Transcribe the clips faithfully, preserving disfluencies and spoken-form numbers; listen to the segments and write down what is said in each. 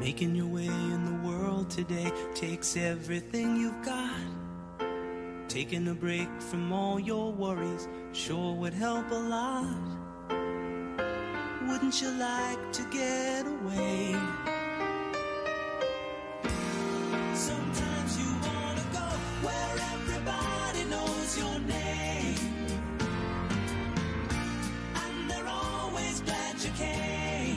Making your way in the world today takes everything you've got. Taking a break from all your worries sure would help a lot. Wouldn't you like to get away? Sometimes you wanna go where everybody knows your name, and they're always glad you came.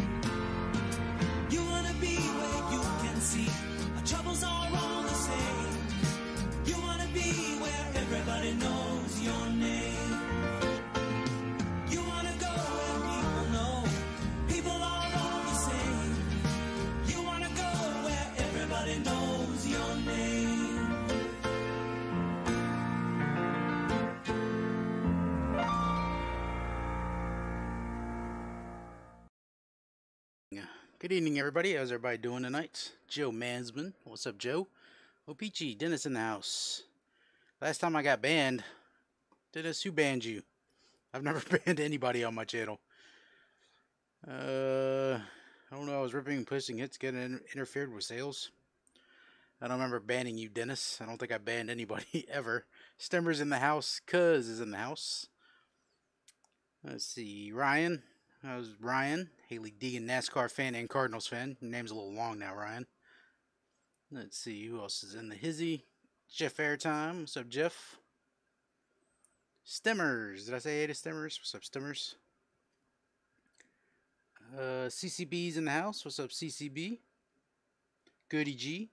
You wanna be where you can see our troubles are all the same. You wanna be where everybody knows your name. You wanna go where people know people are all the same. You wanna go where everybody knows your name. Good evening, everybody. How's everybody doing tonight? Joe Mansman. What's up, Joe? Opeachy, Dennis in the house. Last time I got banned, Dennis, who banned you? I've never banned anybody on my channel. Uh, I don't know. I was ripping and pushing hits, getting in interfered with sales. I don't remember banning you, Dennis. I don't think I banned anybody ever. Stemmer's in the house. Cuz is in the house. Let's see. Ryan. How's Ryan? Haley Deegan, NASCAR fan and Cardinals fan. Your name's a little long now, Ryan. Let's see. Who else is in the hizzy? Jeff Airtime. What's up, Jeff? Stemmers. Did I say hey to Stemmers? What's up, Stemmers? Uh, C C B's in the house. What's up, C C B? Goody G.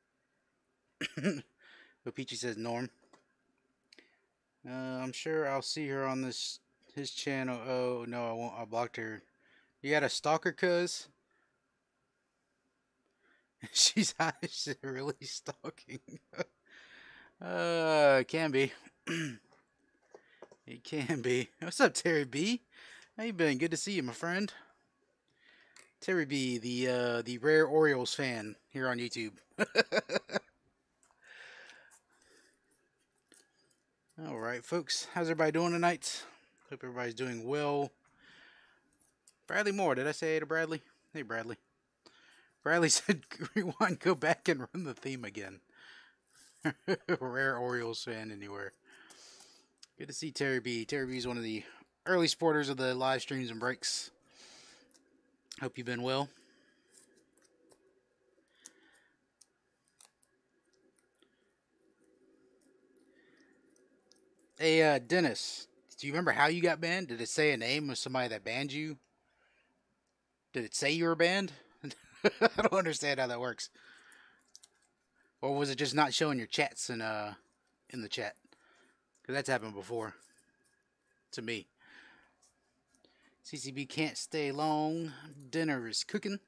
Opeachy says Norm. Uh, I'm sure I'll see her on this his channel. Oh no, I won't. I blocked her. You got a stalker, cuz? She's she's really stalking. uh, it can be. It can be. What's up, Terry B? How you been? Good to see you, my friend. Terry B, the uh, the rare Orioles fan here on YouTube. All right, folks. How's everybody doing tonight? Hope everybody's doing well. Bradley Moore. Did I say hey to Bradley? Hey, Bradley. Bradley said, rewind, go back and run the theme again. Rare Orioles fan anywhere. Good to see Terry B. Terry B is one of the early supporters of the live streams and breaks. Hope you've been well. Hey, uh, Dennis, do you remember how you got banned? Did it say a name of somebody that banned you? Did it say you were banned? I don't understand how that works. Or was it just not showing your chats in, uh, in the chat? Because that's happened before. To me. C C B can't stay long. Dinner is cooking.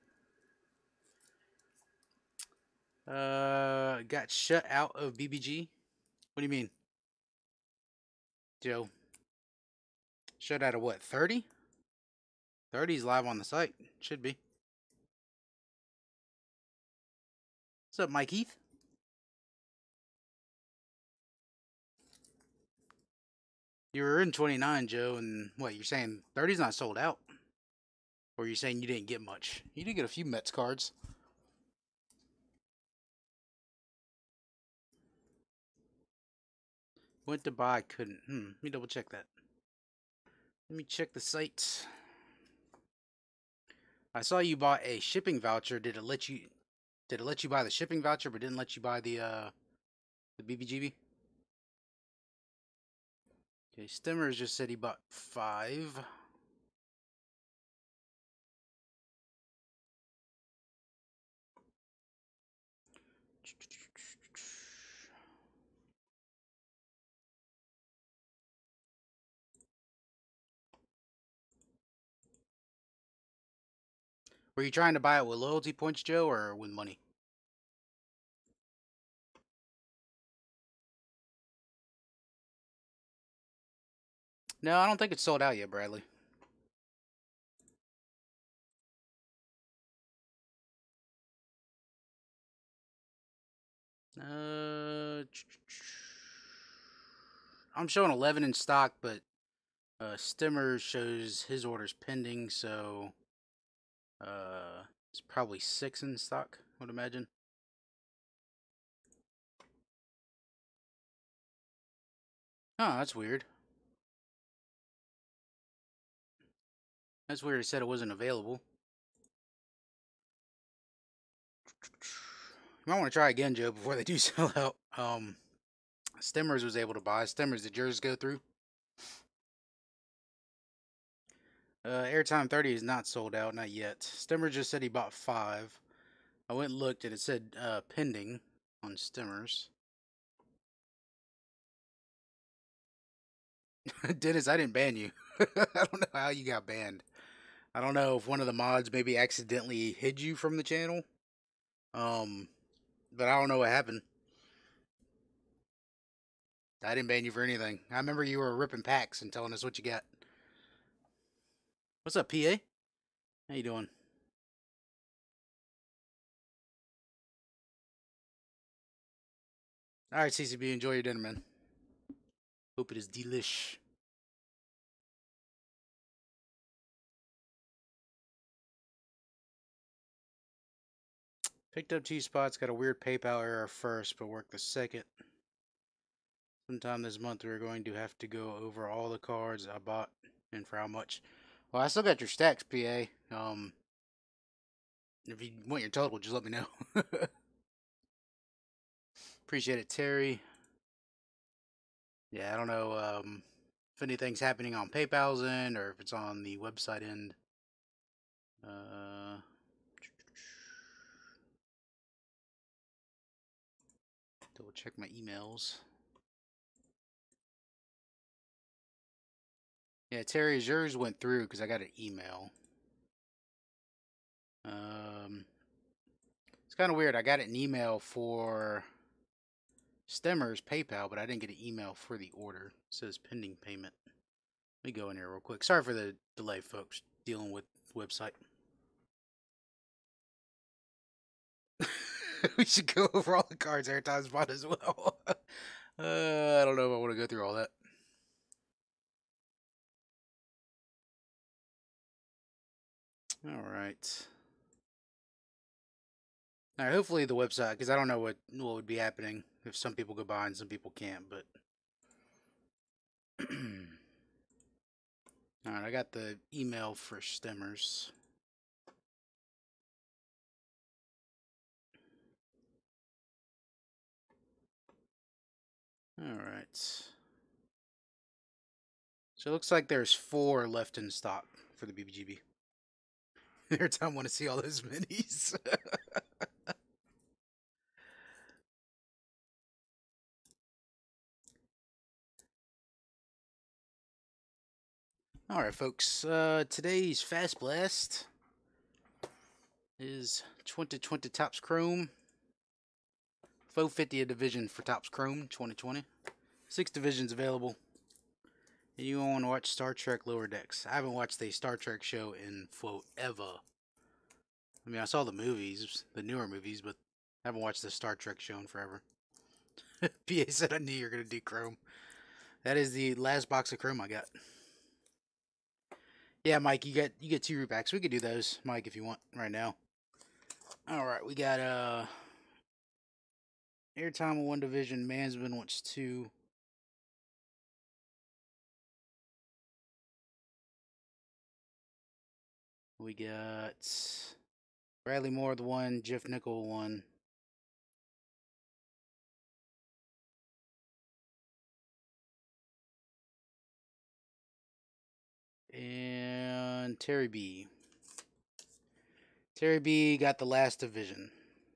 Uh, got shut out of B B G. What do you mean, Joe? Shut out of what? thirty? thirty's live on the site. Should be. What's up, Mike Heath? You were in twenty-nine, Joe, and what, you're saying thirty's not sold out? Or you're saying you didn't get much? You did get a few Mets cards. Went to buy, couldn't. Hmm, let me double check that. Let me check the site. I saw you bought a shipping voucher. Did it let you did it let you buy the shipping voucher but didn't let you buy the uh the B B G B? Okay, Stimmers just said he bought five. Were you trying to buy it with loyalty points, Joe, or with money? No, I don't think it's sold out yet, Bradley. Uh, I'm showing eleven in stock, but uh, Stimmer shows his orders pending, so uh, It's probably six in stock, I would imagine. Oh, that's weird. That's weird. It said it wasn't available. You might want to try again, Joe, before they do sell out. Um, Stimmers was able to buy. Stimmers, did yours go through? Uh, Airtime thirty is not sold out, not yet. Stimmer just said he bought five. I went and looked and it said uh, pending on Stimmers. Dennis, I didn't ban you. I don't know how you got banned. I don't know if one of the mods maybe accidentally hid you from the channel. Um, but I don't know what happened. I didn't ban you for anything. I remember you were ripping packs and telling us what you got. What's up, P A? How you doing? All right, C C B, enjoy your dinner, man. Hope it is delish. Picked up two spots, got a weird PayPal error first, but worked the second. Sometime this month we're going to have to go over all the cards I bought and for how much. Well, I still got your stacks, P A. Um, if you want your total, just let me know. Appreciate it, Terry. Yeah, I don't know um, if anything's happening on PayPal's end or if it's on the website end. Uh, double check my emails. Yeah, Terry, yours went through because I got an email. Um, it's kind of weird. I got an email for Stemmer's PayPal, but I didn't get an email for the order. It says pending payment. Let me go in here real quick. Sorry for the delay, folks. Dealing with website. We should go over all the cards Airtime spot as well. uh, I don't know if I want to go through all that. All right. All right. Hopefully the website, because I don't know what what would be happening if some people go by and some people can't. But all right, I got the email for Stemmers. All right. So it looks like there's four left in stock for the B B G B. Airtime want to see all those minis. All right, folks. Uh, today's Fast Blast is twenty twenty Topps Chrome. four fifty a division for Topps Chrome twenty twenty. Six divisions available. And you want to watch Star Trek Lower Decks. I haven't watched a Star Trek show in forever. I mean, I saw the movies, the newer movies, but I haven't watched the Star Trek show in forever. P A said I knew you were going to do Chrome. That is the last box of Chrome I got. Yeah, Mike, you get you get two repacks. We could do those, Mike, if you want, right now. All right, we got uh, Airtime one division. Mansman wants two. We got Bradley Moore the one, Jeff Nickel one. And Terry B. Terry B got the last division.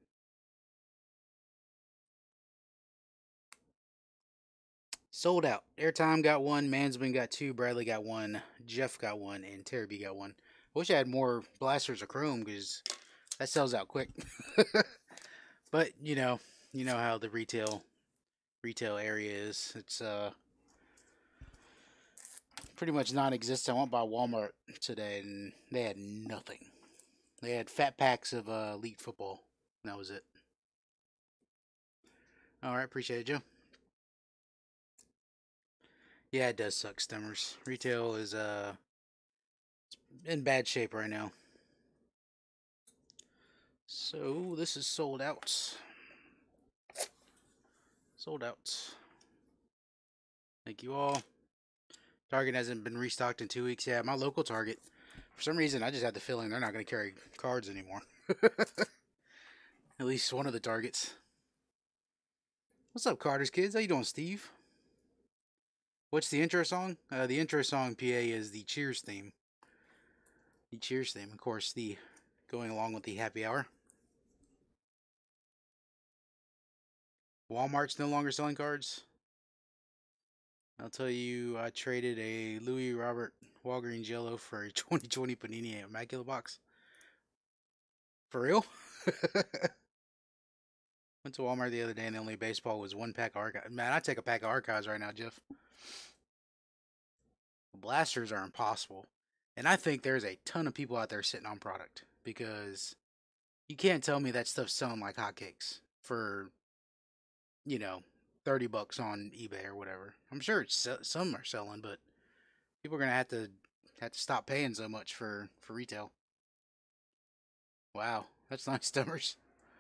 Sold out. Airtime got one, Mansman got two, Bradley got one, Jeff got one, and Terry B got one. Wish I had more blasters of Chrome because that sells out quick. But you know, you know how the retail retail area is. It's uh pretty much non-existent. I went by Walmart today and they had nothing. They had fat packs of uh, Elite Football. And that was it. All right, appreciate it, Joe. Yeah, it does suck, Stemmers. Retail is uh in bad shape right now. So this is sold out. Sold out. Thank you all. Target hasn't been restocked in two weeks. Yeah, my local Target. For some reason, I just had the feeling they're not going to carry cards anymore. At least one of the Targets. What's up, Carter's kids? How you doing, Steve? What's the intro song? Uh, the intro song, P A, is the Cheers theme. The Cheers theme, of course, the going along with the happy hour. Walmart's no longer selling cards. I'll tell you, I traded a Louis Robert Walgreens Yellow for a twenty twenty Panini Immaculate box. For real? Went to Walmart the other day and the only baseball was one pack of archives. Man, I'd take a pack of archives right now, Jeff. Blasters are impossible. And I think there's a ton of people out there sitting on product because you can't tell me that stuff's selling like hotcakes for, you know, thirty bucks on eBay or whatever. I'm sure it's some are selling, but people are going to have to have to stop paying so much for, for retail. Wow, that's nice, Stummers.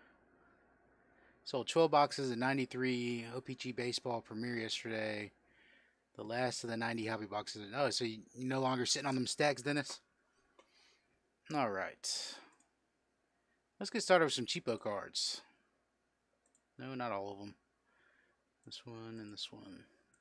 Sold twelve boxes of ninety-three O P G Baseball Premier yesterday. The last of the ninety hobby boxes. Oh, so you, you're no longer sitting on them stacks, Dennis? All right. Let's get started with some cheapo cards. No, not all of them. This one and this one.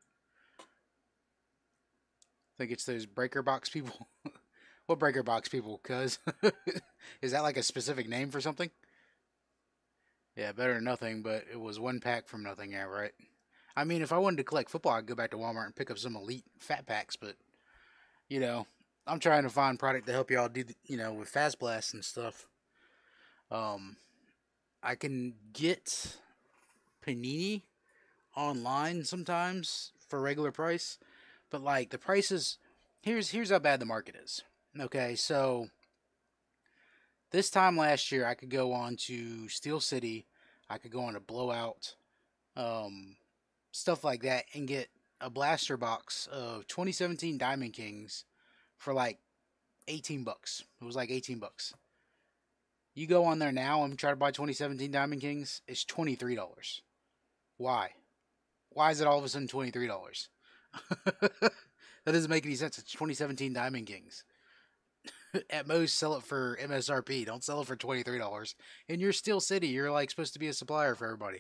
I think it's those breaker box people. What breaker box people? Cuz is that like a specific name for something? Yeah, better than nothing, but it was one pack from nothing. Yeah, right. I mean, if I wanted to collect football, I'd go back to Walmart and pick up some elite fat packs, but, you know, I'm trying to find product to help y'all do, the, you know, with Fast Blast and stuff. Um, I can get Panini online sometimes for regular price, but, like, the prices, here's, here's how bad the market is. Okay, so this time last year, I could go on to Steel City, I could go on to Blowout, um, stuff like that, and get a blaster box of twenty seventeen Diamond Kings for like eighteen bucks. It was like eighteen bucks. You go on there now and try to buy twenty seventeen Diamond Kings, it's twenty-three dollars. Why? Why is it all of a sudden twenty-three dollars? That doesn't make any sense. It's twenty seventeen Diamond Kings. At most, sell it for M S R P. Don't sell it for twenty-three dollars. And you're Steel City. You're like supposed to be a supplier for everybody.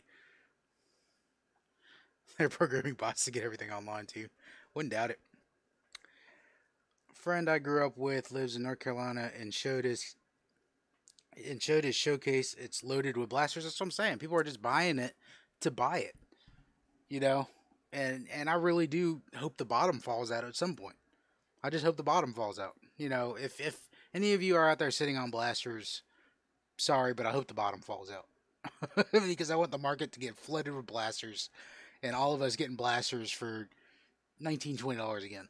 They're programming bots to get everything online too. Wouldn't doubt it. A friend I grew up with lives in North Carolina and showed his and showed his showcase. It's loaded with blasters. That's what I'm saying. People are just buying it to buy it. You know? And and I really do hope the bottom falls out at some point. I just hope the bottom falls out. You know, if if any of you are out there sitting on blasters, sorry, but I hope the bottom falls out. Because I want the market to get flooded with blasters and all of us getting blasters for nineteen dollars, twenty dollars again.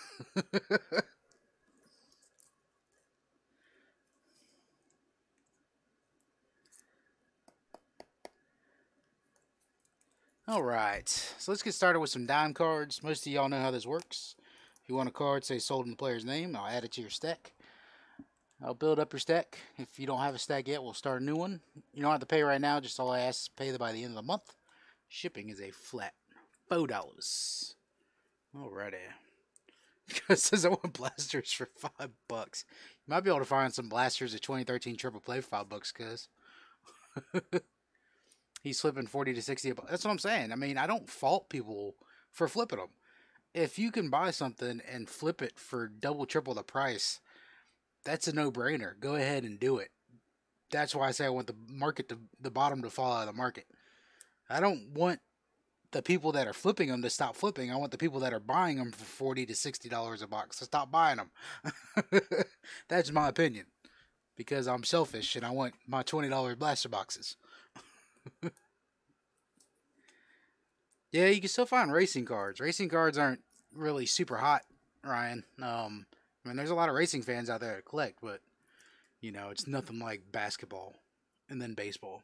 Alright, so let's get started with some dime cards. Most of y'all know how this works. If you want a card, say sold in the player's name, I'll add it to your stack. I'll build up your stack. If you don't have a stack yet, we'll start a new one. You don't have to pay right now, just all I ask is pay by the end of the month. Shipping is a flat four dollars. Alrighty. Because says I want blasters for five bucks. You might be able to find some blasters at twenty thirteen Triple Play for five bucks, cuz. He's flipping forty to sixty. That's what I'm saying. I mean, I don't fault people for flipping them. If you can buy something and flip it for double, triple the price, that's a no-brainer. Go ahead and do it. That's why I say I want the market to, the bottom to fall out of the market. I don't want the people that are flipping them to stop flipping. I want the people that are buying them for forty to sixty dollars a box to stop buying them. That's my opinion. Because I'm selfish and I want my twenty dollar blaster boxes. Yeah, you can still find racing cards. Racing cards aren't really super hot, Ryan. Um, I mean, there's a lot of racing fans out there to collect, but, you know, it's nothing like basketball and then baseball.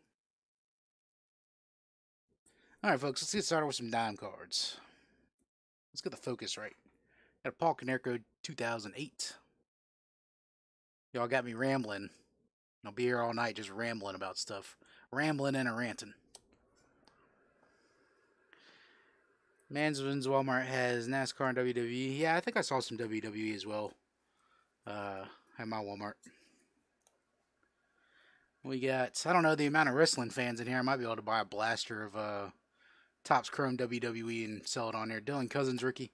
Alright, folks, let's get started with some dime cards. Let's get the focus right. Got a Paul Konerko two thousand eight. Y'all got me rambling. I'll be here all night just rambling about stuff. Rambling and a ranting. Mansman's Walmart has NASCAR and W W E. Yeah, I think I saw some W W E as well. Uh, at my Walmart. We got, I don't know the amount of wrestling fans in here. I might be able to buy a blaster of uh, Topps Chrome W W E and sell it on there. Dylan Cousins rookie.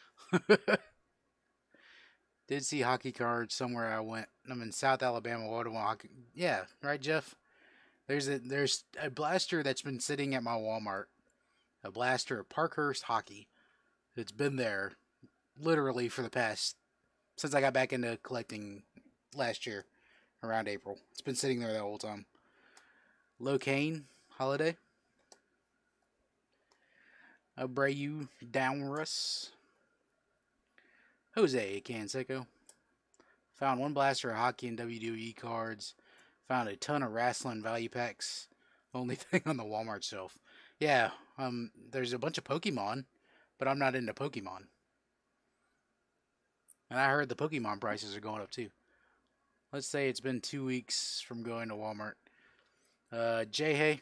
Did see hockey cards somewhere I went. I'm in South Alabama. What do I hockey? Yeah, right, Jeff? There's a there's a blaster that's been sitting at my Walmart. A blaster of Parkhurst hockey. It's been there literally for the past, since I got back into collecting last year. Around April. It's been sitting there the whole time. Locaine Holiday. Abreu Downruss. Jose Canseco. Found one blaster of hockey and W W E cards. Found a ton of wrestling value packs. Only thing on the Walmart shelf. Yeah, um, there's a bunch of Pokemon, but I'm not into Pokemon. And I heard the Pokemon prices are going up too. Let's say it's been two weeks from going to Walmart. Uh, J. Hay.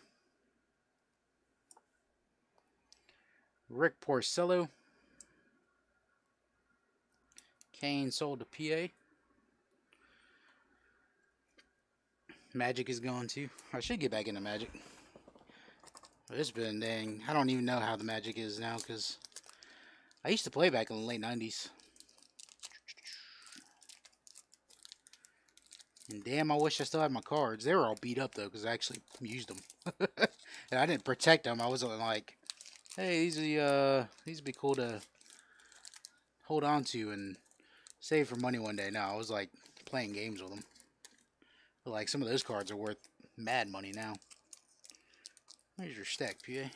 Rick Porcello. Kane sold to P A. Magic is gone too. I should get back into Magic. It's been dang. I don't even know how the Magic is now because I used to play back in the late nineties. And damn, I wish I still had my cards. They were all beat up, though, because I actually used them. And I didn't protect them. I wasn't like, hey, these are, uh, these would be cool to hold on to and save for money one day. No, I was, like, playing games with them. But, like, some of those cards are worth mad money now. Where's your stack, P A?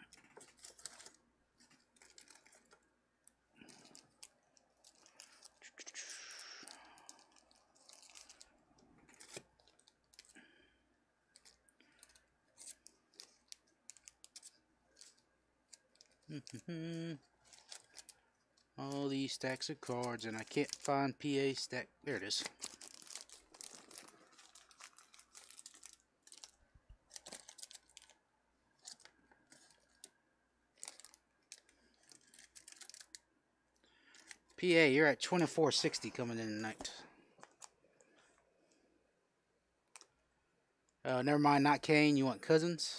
All these stacks of cards, and I can't find P A stack. There it is. P A, you're at twenty-four sixty coming in tonight. Uh, never mind, not Kane. You want Cousins?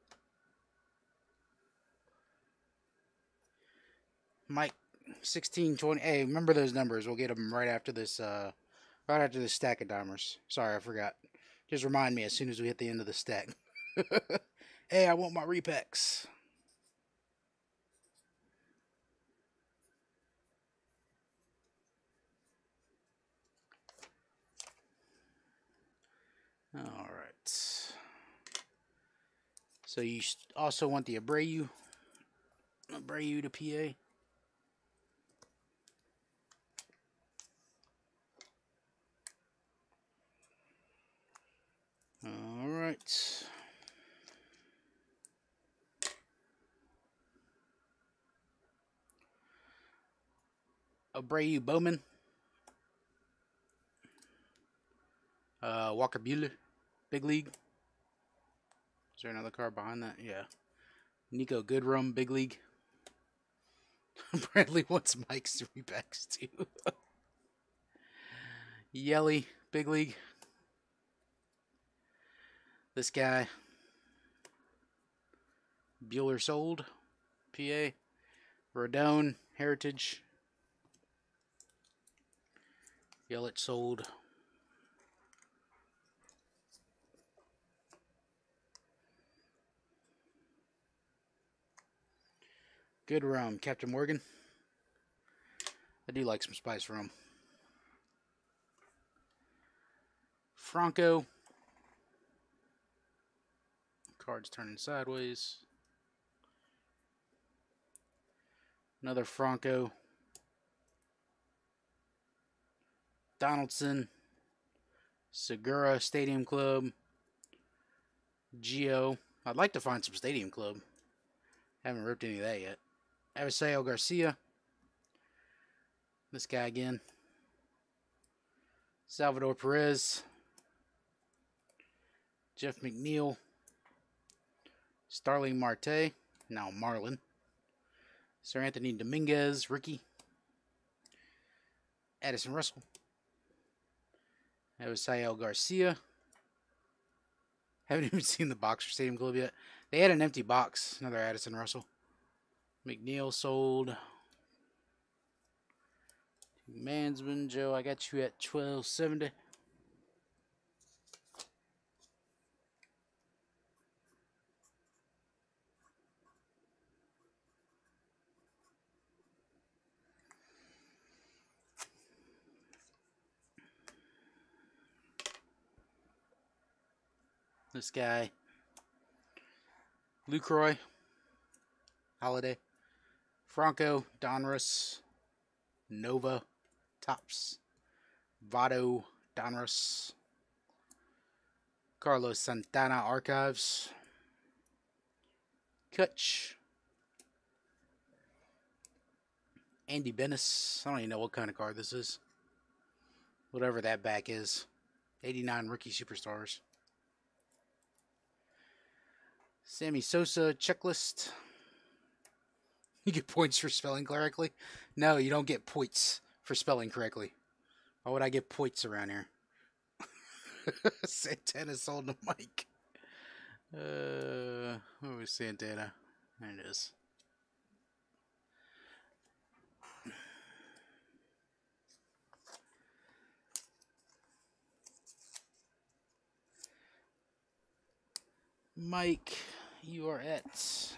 Mike, sixteen twenty. Hey, remember those numbers. We'll get them right after this, uh, right after this stack of dimers. Sorry, I forgot. Just remind me as soon as we hit the end of the stack. Hey, I want my repacks. All right. So you also want the Abreu, Abreu to P A. All right. Abreu Bowman. Uh, Walker Buehler, Big League. Is there another card behind that? Yeah. Nico Goodrum, Big League. Bradley wants Mike's three packs too. Yelly, Big League. This guy. Bueller sold, P A. Rodone, Heritage. Yelich sold. Good rum, Captain Morgan. I do like some spice rum. Franco. Cards turning sideways. Another Franco. Donaldson. Segura Stadium Club. Gio. I'd like to find some Stadium Club. Haven't ripped any of that yet. Aviseo Garcia. This guy again. Salvador Perez. Jeff McNeil. Starling Marte. Now Marlin. Sir Anthony Dominguez. Ricky. Addison Russell. That was Sael Garcia. Haven't even seen the box for Stadium Club yet. They had an empty box. Another Addison Russell. McNeil sold. Mansman, Joe, I got you at twelve seventy. This guy. Lucroy. Holiday. Franco. Donruss. Nova. Tops. Votto. Donruss. Carlos Santana Archives. Kutch. Andy Bennis. I don't even know what kind of card this is. Whatever that back is. eighty-nine Rookie Superstars. Sammy Sosa checklist. You get points for spelling correctly? No, you don't get points for spelling correctly. Why would I get points around here? Santana sold to Mike. Uh, where was Santana? There it is. Mike, you are at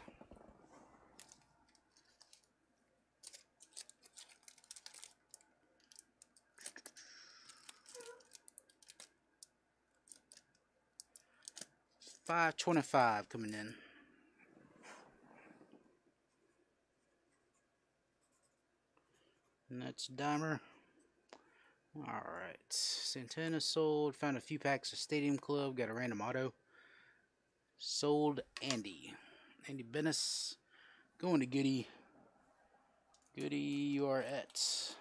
five twenty-five coming in. And that's Dimer. Alright. Santana sold. Found a few packs of Stadium Club. Got a random auto. Sold Andy. Andy Bennis. Going to Goody. Goody, you are at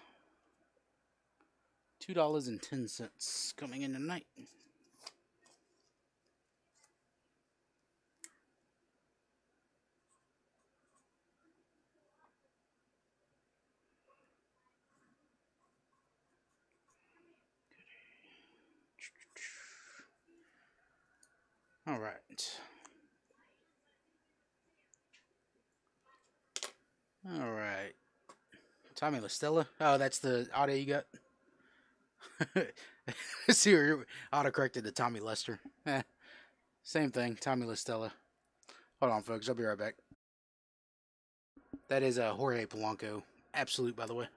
two dollars and ten cents coming in tonight. All right. All right. Tommy LaStella. Oh, that's the auto you got? See, you auto-corrected to Tommy Lester. Eh, same thing. Tommy LaStella. Hold on, folks. I'll be right back. That is a uh, Jorge Polanco. Absolute, by the way.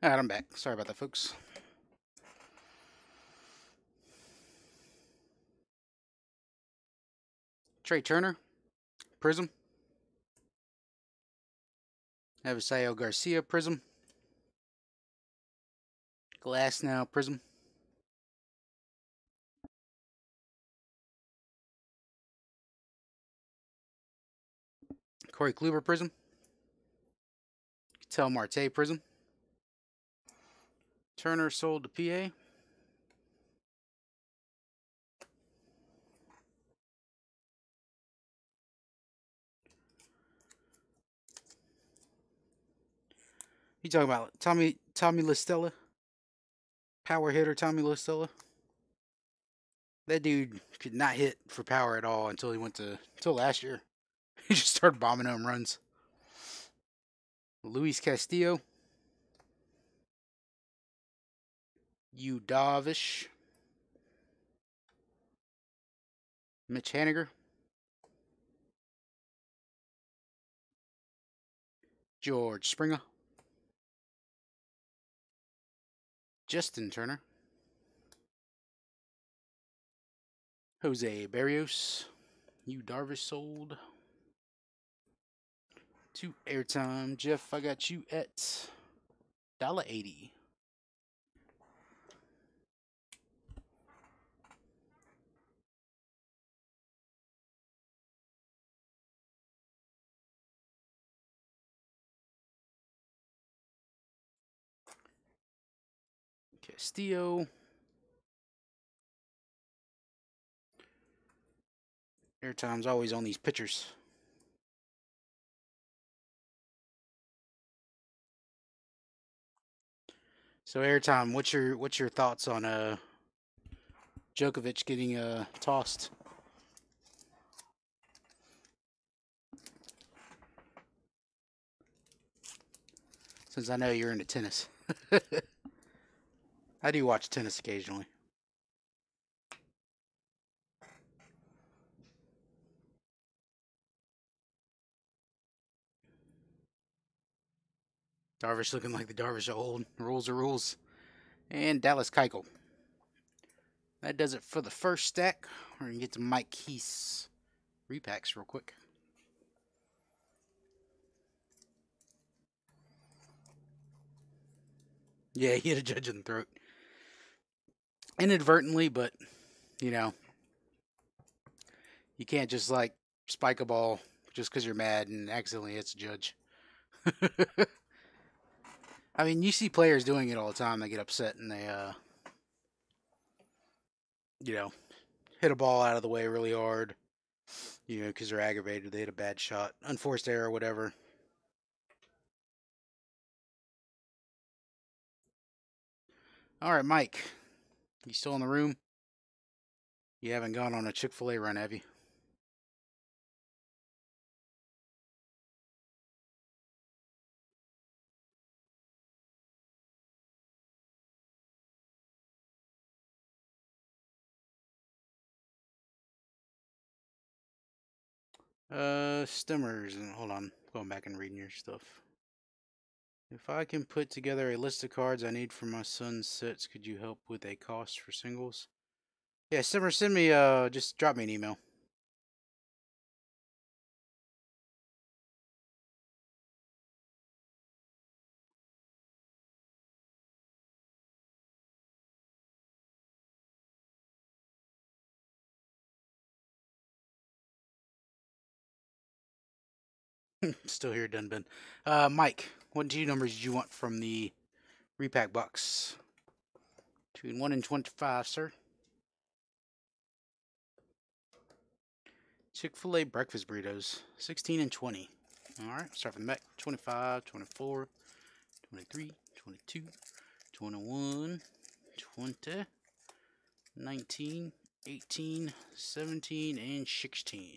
Alright, I'm back. Sorry about that, folks. Trey Turner, Prism. Avisail Garcia, Prism. Glasnow, Prism. Corey Kluber, Prism. Ketel Marte, Prism. Turner sold to P A. You talking about Tommy Tommy LaStella? Power hitter Tommy LaStella? That dude could not hit for power at all until he went to until last year. He just started bombing home runs. Luis Castillo. Yu Darvish. Mitch Haniger. George Springer. Justin Turner. Jose Barrios. Yu Darvish sold. To airtime. Jeff, I got you at one dollar eighty. Castillo. Airtime's always on these pitchers. So airtime, what's your what's your thoughts on uh Djokovic getting uh tossed? Since I know you're into tennis. I do watch tennis occasionally. Darvish looking like the Darvish of old. Rules are rules. And Dallas Keuchel. That does it for the first stack. We're going to get to Mike Keith's repacks real quick. Yeah, he hit a judge in the throat. Inadvertently, but, you know, you can't just, like, spike a ball just because you're mad and accidentally hits a judge. I mean, you see players doing it all the time. They get upset and they, uh, you know, hit a ball out of the way really hard, you know, because they're aggravated. They hit a bad shot, unforced error, whatever. All right, Mike, you still in the room? You haven't gone on a Chick-fil-A run, have you? Uh, Stimmers, and hold on, going back and reading your stuff. If I can put together a list of cards I need for my son's sets, could you help with a cost for singles? Yeah, Simmer, send me, uh, just drop me an email. Still here, Dunban. Uh, Mike, what two numbers did you want from the repack box? Between one and twenty-five, sir. Chick-fil-A breakfast burritos, sixteen and twenty. Alright, start from the back. twenty-five, twenty-four, twenty-three, twenty-two, twenty-one, twenty, nineteen, eighteen, seventeen, and sixteen.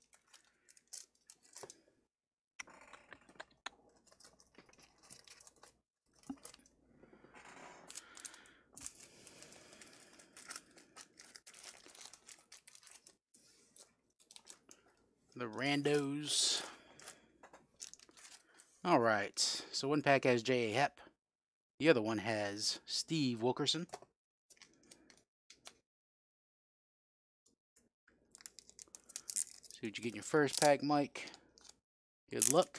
The randos. Alright, so one pack has J A. Happ, The other one has Steve Wilkerson. See what you get in your first pack, Mike. Good luck.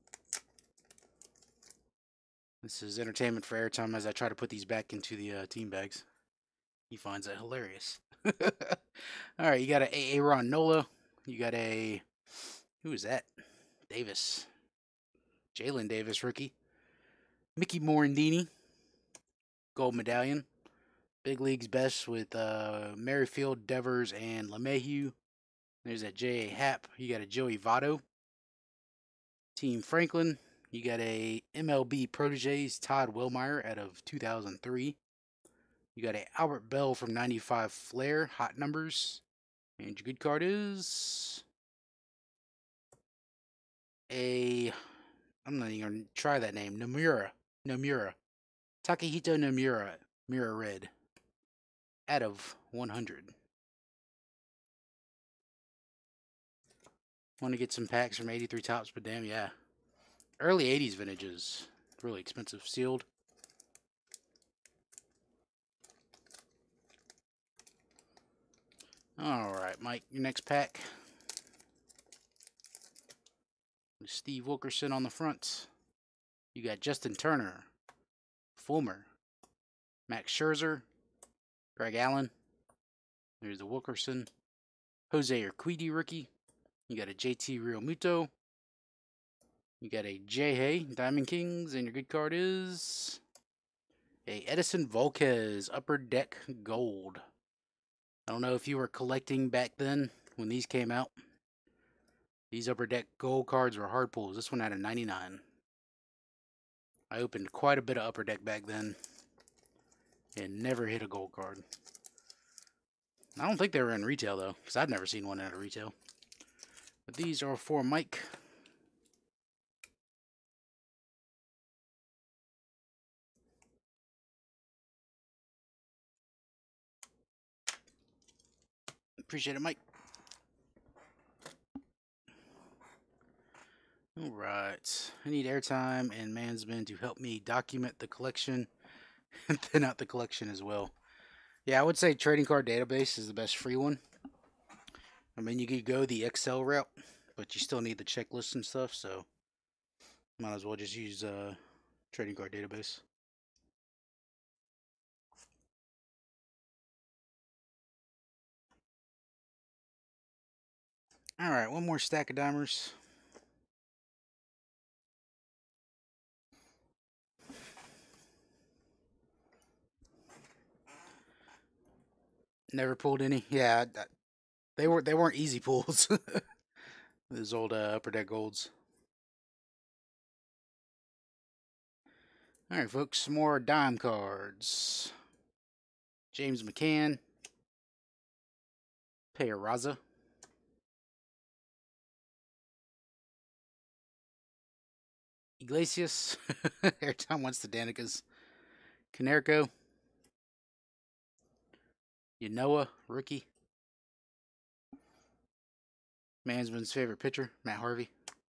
This is entertainment for airtime as I try to put these back into the uh, team bags. He finds that hilarious. Alright, you got a Aaron Nola. You got a... Who is that? Davis. Jalen Davis, rookie. Mickey Morandini. Gold medallion. Big League's best with uh, Merrifield, Devers, and LeMahieu. There's that J A. Happ. You got a Joey Votto. Team Franklin. You got a M L B Proteges Todd Wilmeyer out of two thousand three. You got a Albert Bell from ninety-five Flair, hot numbers. And your good card is a, I'm not even going to try that name, Nomura. Nomura. Takehito Nomura, Mirror Red. Out of one hundred. Want to get some packs from eighty-three Tops, but damn, yeah. Early eighties vintages. Really expensive. Sealed. Alright, Mike, your next pack. Steve Wilkerson on the front. You got Justin Turner. Fulmer. Max Scherzer. Greg Allen. There's the Wilkerson. Jose Urquidy rookie. You got a J T Realmuto. You got a J. Hay, Diamond Kings, and your good card is a Edison Volquez Upper Deck Gold. I don't know if you were collecting back then when these came out. These Upper Deck Gold cards were hard pulls. This one had a ninety-nine. I opened quite a bit of Upper Deck back then and never hit a gold card. I don't think they were in retail though, because I've never seen one at a retail. But these are for Mike. Appreciate it, Mike. Alright. I need airtime and Mansman to help me document the collection and thin out the collection as well. Yeah, I would say Trading Card Database is the best free one. I mean, you could go the Excel route, but you still need the checklist and stuff, so might as well just use uh, Trading Card Database. Alright, one more stack of dimers. Never pulled any. Yeah, they weren't they weren't easy pulls. Those old uh, Upper Deck Golds. Alright, folks, some more dime cards. James McCann. Payaraza. Iglesias. Airtime wants the Danikas. Canerco. Yanoa, rookie. Mansman's favorite pitcher, Matt Harvey.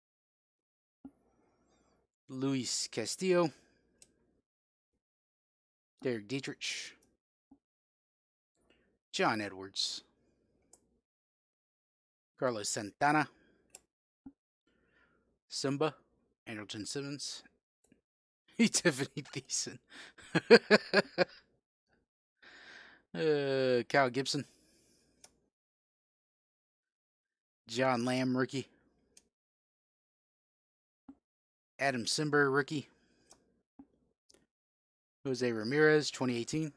Luis Castillo. Derek Dietrich. John Edwards. Carlos Santana. Simba. Andrelton Simmons. Tiffany Thiessen. uh, Kyle Gibson. John Lamb, rookie. Adam Simber, rookie. Jose Ramirez, twenty eighteen.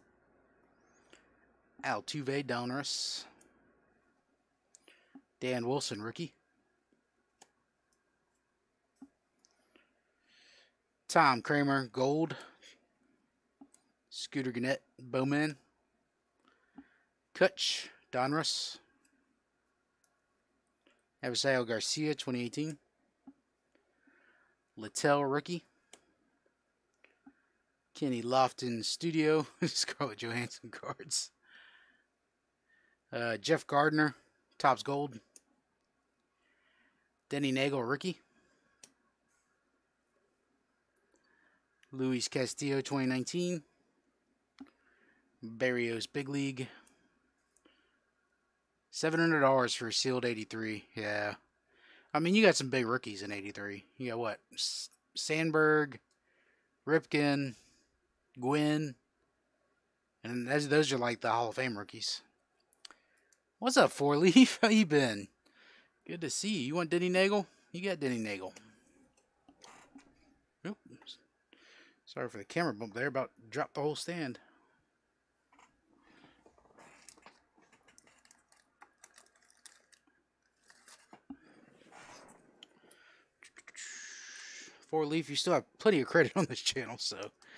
Altuve, Donruss. Dan Wilson, rookie. Tom Kramer, gold. Scooter Gannett, Bowman. Kutch, Donruss. Avisail Garcia, twenty eighteen. Littell, rookie. Kenny Lofton, Studio. Scarlett Johansson cards. Uh, Jeff Gardner, Topps Gold. Denny Nagel, rookie. Luis Castillo, twenty nineteen. Barrios Big League. seven hundred dollars for a sealed eighty-three. Yeah. I mean, you got some big rookies in eighty-three. You got what? S- Sandberg, Ripken, Gwynn. And those, those are like the Hall of Fame rookies. What's up, Four Leaf? How you been? Good to see you. You want Denny Nagel? You got Denny Nagel. Oops. Sorry for the camera bump there. About to drop the whole stand. Four Leaf, you still have plenty of credit on this channel, so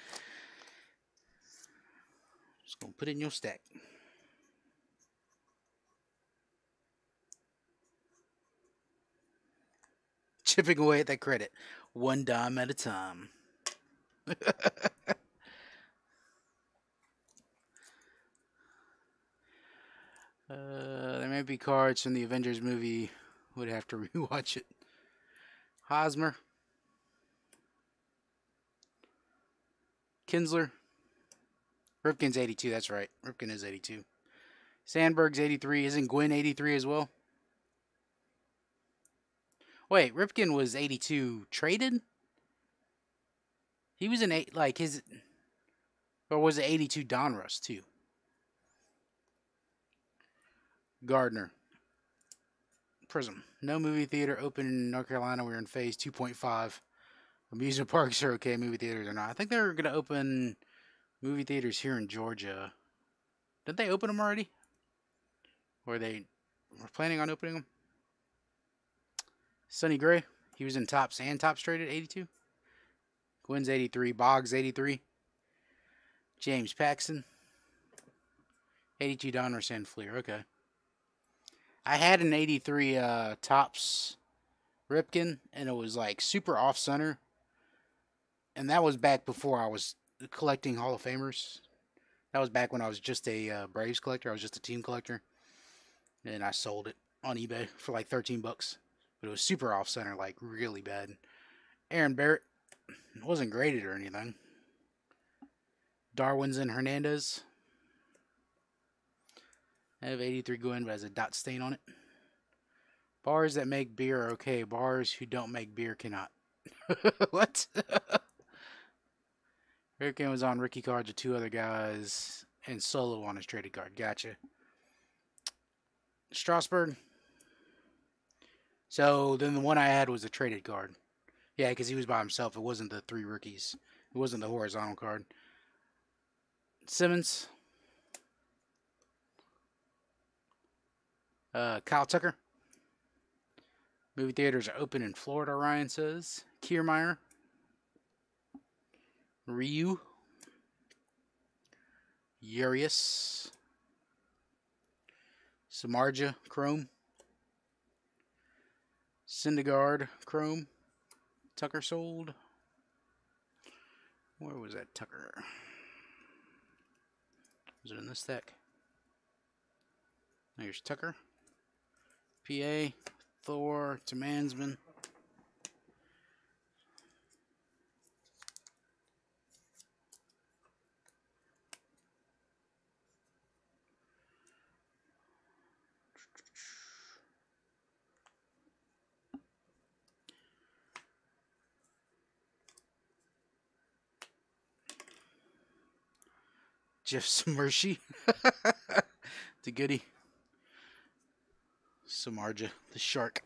just gonna put it in your stack. Chipping away at that credit, one dime at a time. Uh, there may be cards from the Avengers movie. Would have to rewatch it. Hosmer. Kinsler. Ripken's eighty-two, that's right. Ripken is eighty-two. Sandberg's eighty-three. Isn't Gwynn eighty-three as well? Wait, Ripken was eighty-two traded? He was an eight, like his, or was it eighty-two Donruss too? Gardner. Prism. No movie theater open in North Carolina. We're in phase two point five. Amusement parks are okay. Movie theaters are not. I think they're going to open movie theaters here in Georgia. Didn't they open them already? Or they were planning on opening them? Sonny Gray. He was in Tops and Tops traded eighty-two. Gwynn's eighty-three. Boggs eighty-three. James Paxton. eighty-two Donruss and Fleer. Okay. I had an eighty-three uh, Tops Ripken, and it was like super off center. And that was back before I was collecting Hall of Famers. That was back when I was just a uh, Braves collector. I was just a team collector. And I sold it on eBay for like thirteen bucks. But it was super off center, like really bad. Aaron Barrett wasn't graded or anything. Darwin's and Hernandez. I have eighty-three Gwynn, but has a dot stain on it. Bars that make beer are okay. Bars who don't make beer cannot. What? Ripken was on rookie cards with two other guys and solo on his traded card. Gotcha. Strasburg. So then the one I had was a traded card. Yeah, because he was by himself. It wasn't the three rookies. It wasn't the horizontal card. Simmons. Uh, Kyle Tucker. Movie theaters are open in Florida, Ryan says. Kiermaier. Ryu. Urias. Samardzija, Chrome. Syndergaard, Chrome. Tucker sold. Where was that Tucker? Was it in this deck? There's Tucker. P A. Thor to Mansman. Jeff Samardzija. The goodie. Samardzija, the shark.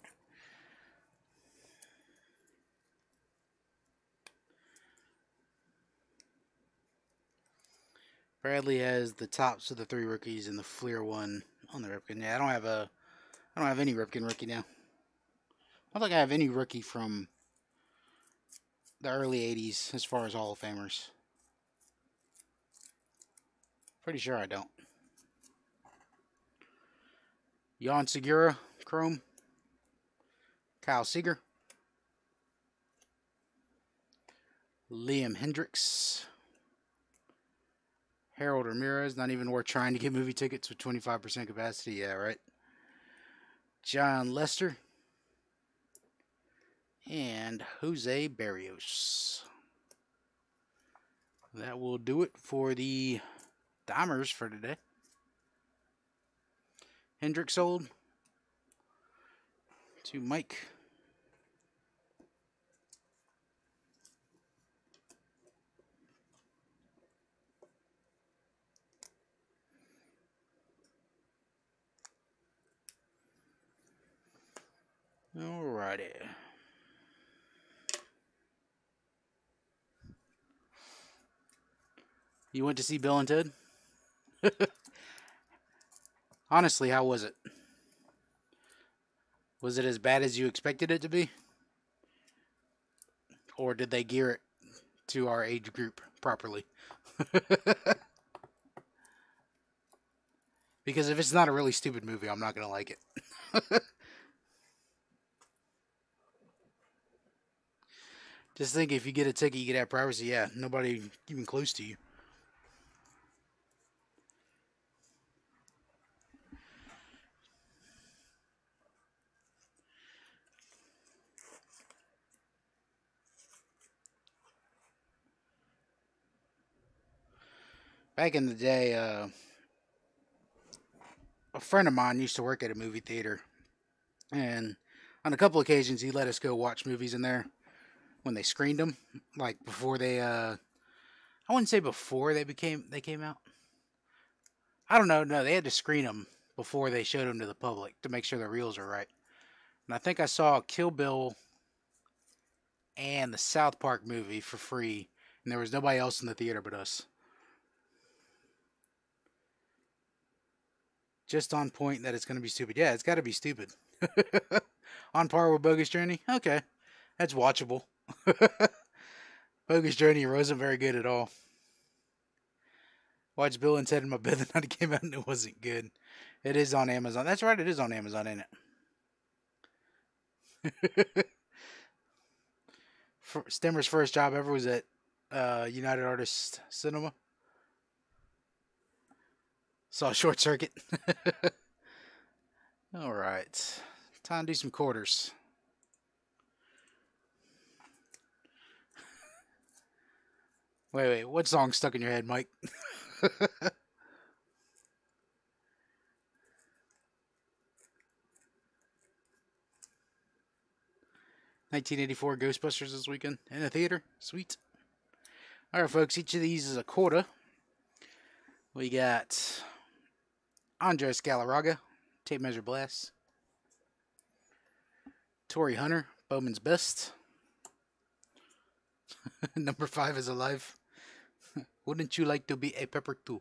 Bradley has the tops of the three rookies and the Fleer one on the Ripken. Yeah, I don't have a, I don't have any Ripken rookie now. I don't think I have any rookie from the early eighties as far as Hall of Famers. Pretty sure I don't. Jan Segura, Chrome. Kyle Seager. Liam Hendricks. Harold Ramirez. Not even worth trying to get movie tickets with twenty-five percent capacity. Yeah, right. John Lester. And Jose Barrios. that will do it for the Dimers for today. Hendrick sold to Mike. Alrighty. You went to see Bill and Ted? Honestly, how was it? Was it as bad as you expected it to be? Or did they gear it to our age group properly? Because if it's not a really stupid movie, I'm not going to like it. Just think, if you get a ticket, you get have privacy. Yeah, nobody even close to you. Back in the day, uh, a friend of mine used to work at a movie theater, and on a couple occasions, he let us go watch movies in there when they screened them, like before they. Uh, I wouldn't say before they became they came out. I don't know. No, they had to screen them before they showed them to the public to make sure the reels are right. And I think I saw Kill Bill and the South Park movie for free, and there was nobody else in the theater but us. Just on point that it's going to be stupid. Yeah, it's got to be stupid. On par with Bogus Journey? Okay. That's watchable. Bogus Journey wasn't very good at all. Watched Bill and Ted in my bed the night it came out and it wasn't good. It is on Amazon. That's right, it is on Amazon, ain't it? Stemmer's first job ever was at uh, United Artists Cinema. Saw Short Circuit. Alright. Time to do some quarters. Wait, wait. What song stuck in your head, Mike? nineteen eighty-four Ghostbusters this weekend in the theater. Sweet. Alright, folks. Each of these is a quarter. We got Andres Galarraga, Tape Measure Blast. Torii Hunter, Bowman's Best. Number five is alive. Wouldn't you like to be a pepper too?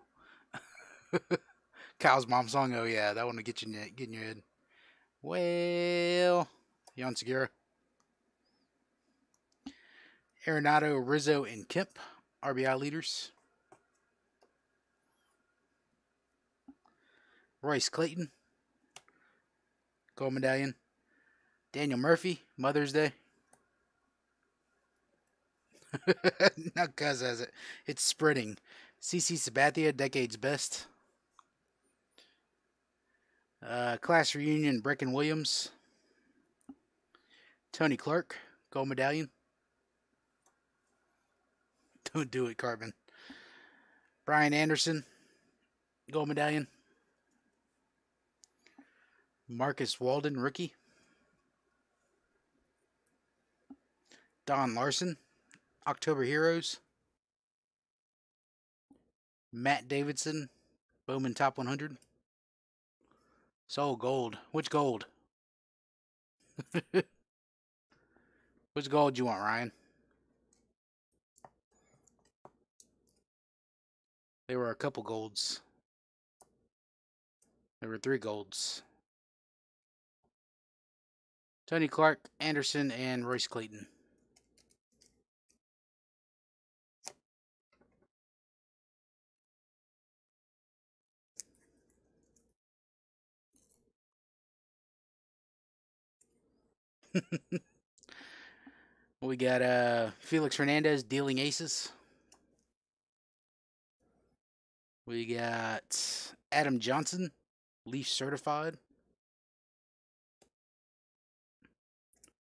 Kyle's mom song. Oh yeah, that one will get you in, get in your head. Well, Jan Segura. Arenado, Rizzo, and Kemp, R B I leaders. Royce Clayton, Gold Medallion. Daniel Murphy, Mother's Day. Not cuz has it. It's spreading. C C Sabathia, Decade's Best. Uh, class Reunion, Brecken Williams. Tony Clark, Gold Medallion. Don't do it, Cartman. Brian Anderson, Gold Medallion. Marcus Walden, Rookie. Don Larson, October Heroes. Matt Davidson, Bowman Top one hundred. Soul Gold. Which gold? Which gold you want, Ryan? There were a couple golds. There were three golds. Tony Clark, Anderson, and Royce Clayton. We got uh, Felix Hernandez, Dealing Aces. We got Adam Johnson, Leaf Certified.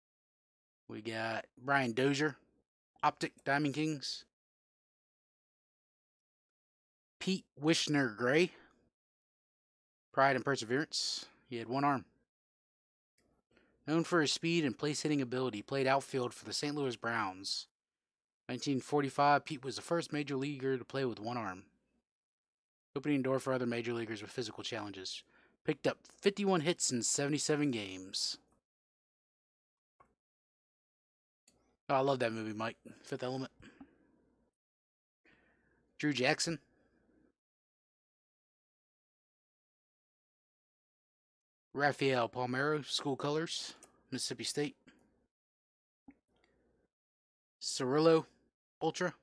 We got Brian Dozier, Optic Diamond Kings. Pete Wishner Gray. Pride and Perseverance. He had one arm. Known for his speed and place-hitting ability, played outfield for the Saint Louis Browns. nineteen forty-five, Pete was the first major leaguer to play with one arm. Opening door for other major leaguers with physical challenges. Picked up fifty-one hits in seventy-seven games. Oh, I love that movie, Mike. Fifth Element. Drew Jackson. Rafael Palmeiro, School Colors, Mississippi State. Cirillo, Ultra.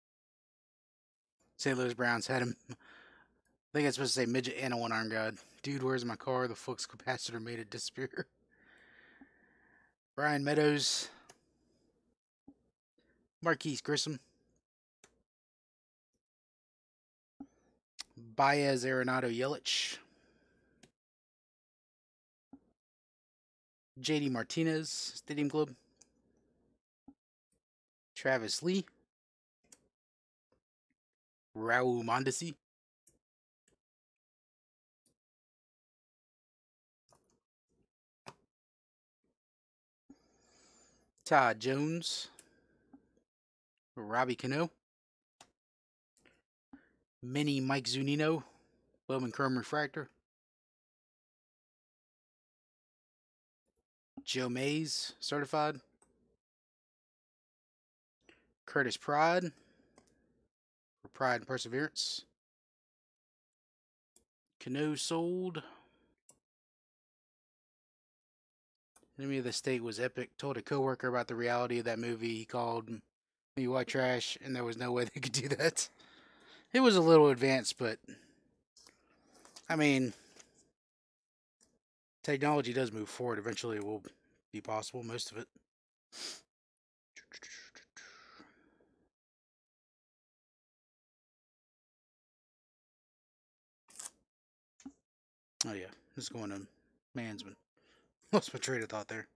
Saint Louis Browns had him. I think it's supposed to say midget and a one-arm god. Dude, where's my car? The flux capacitor made it disappear. Brian Meadows. Marquise Grissom. Baez Arenado Yelich. J D Martinez, Stadium Club. Travis Lee. Raul Mondesi. Todd Jones. Robbie Cano. Mini Mike Zunino. Bowman Chrome Refractor. Joe Mays, certified. Curtis Pride, for Pride and Perseverance. Cano sold. Enemy of the State was epic. Told a coworker about the reality of that movie. He called me white trash, and there was no way they could do that. It was a little advanced, but I mean, technology does move forward. Eventually it will be possible, most of it. Oh yeah, this is going to Mansman. Lost my train of thought there.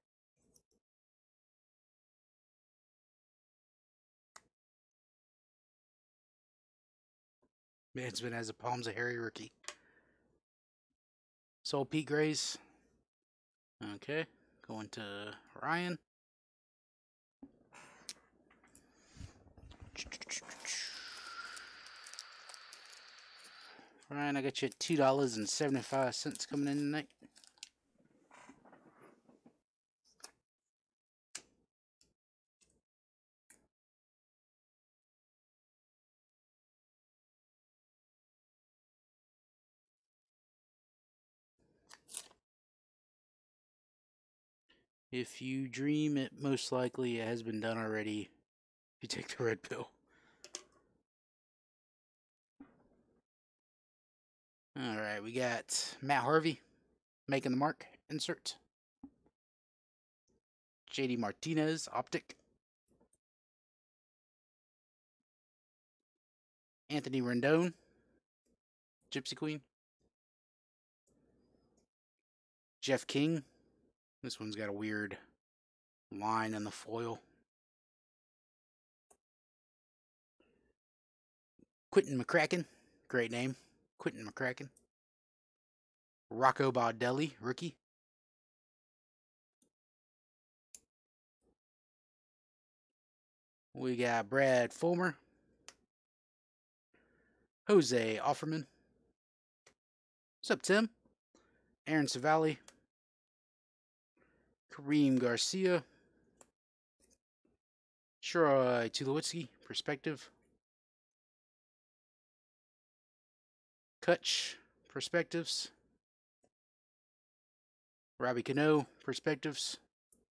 Mansman has a Palms of Harry rookie. Sold Pete Grays. Okay, going to Ryan. Ryan, I got you at two dollars and seventy-five cents coming in tonight. If you dream it, most likely it has been done already. If you take the red pill. Alright, we got Matt Harvey, making the mark, insert. J D Martinez, optic. Anthony Rendon, Gypsy Queen. Jeff King. This one's got a weird line in the foil. Quentin McCracken, great name. Quentin McCracken. Rocco Baldelli, rookie. We got Brad Fulmer. Jose Offerman. What's up, Tim? Aaron Savali. Kareem Garcia. Troy Tulowitzki, perspective. Kutch, perspectives. Robbie Cano, perspectives.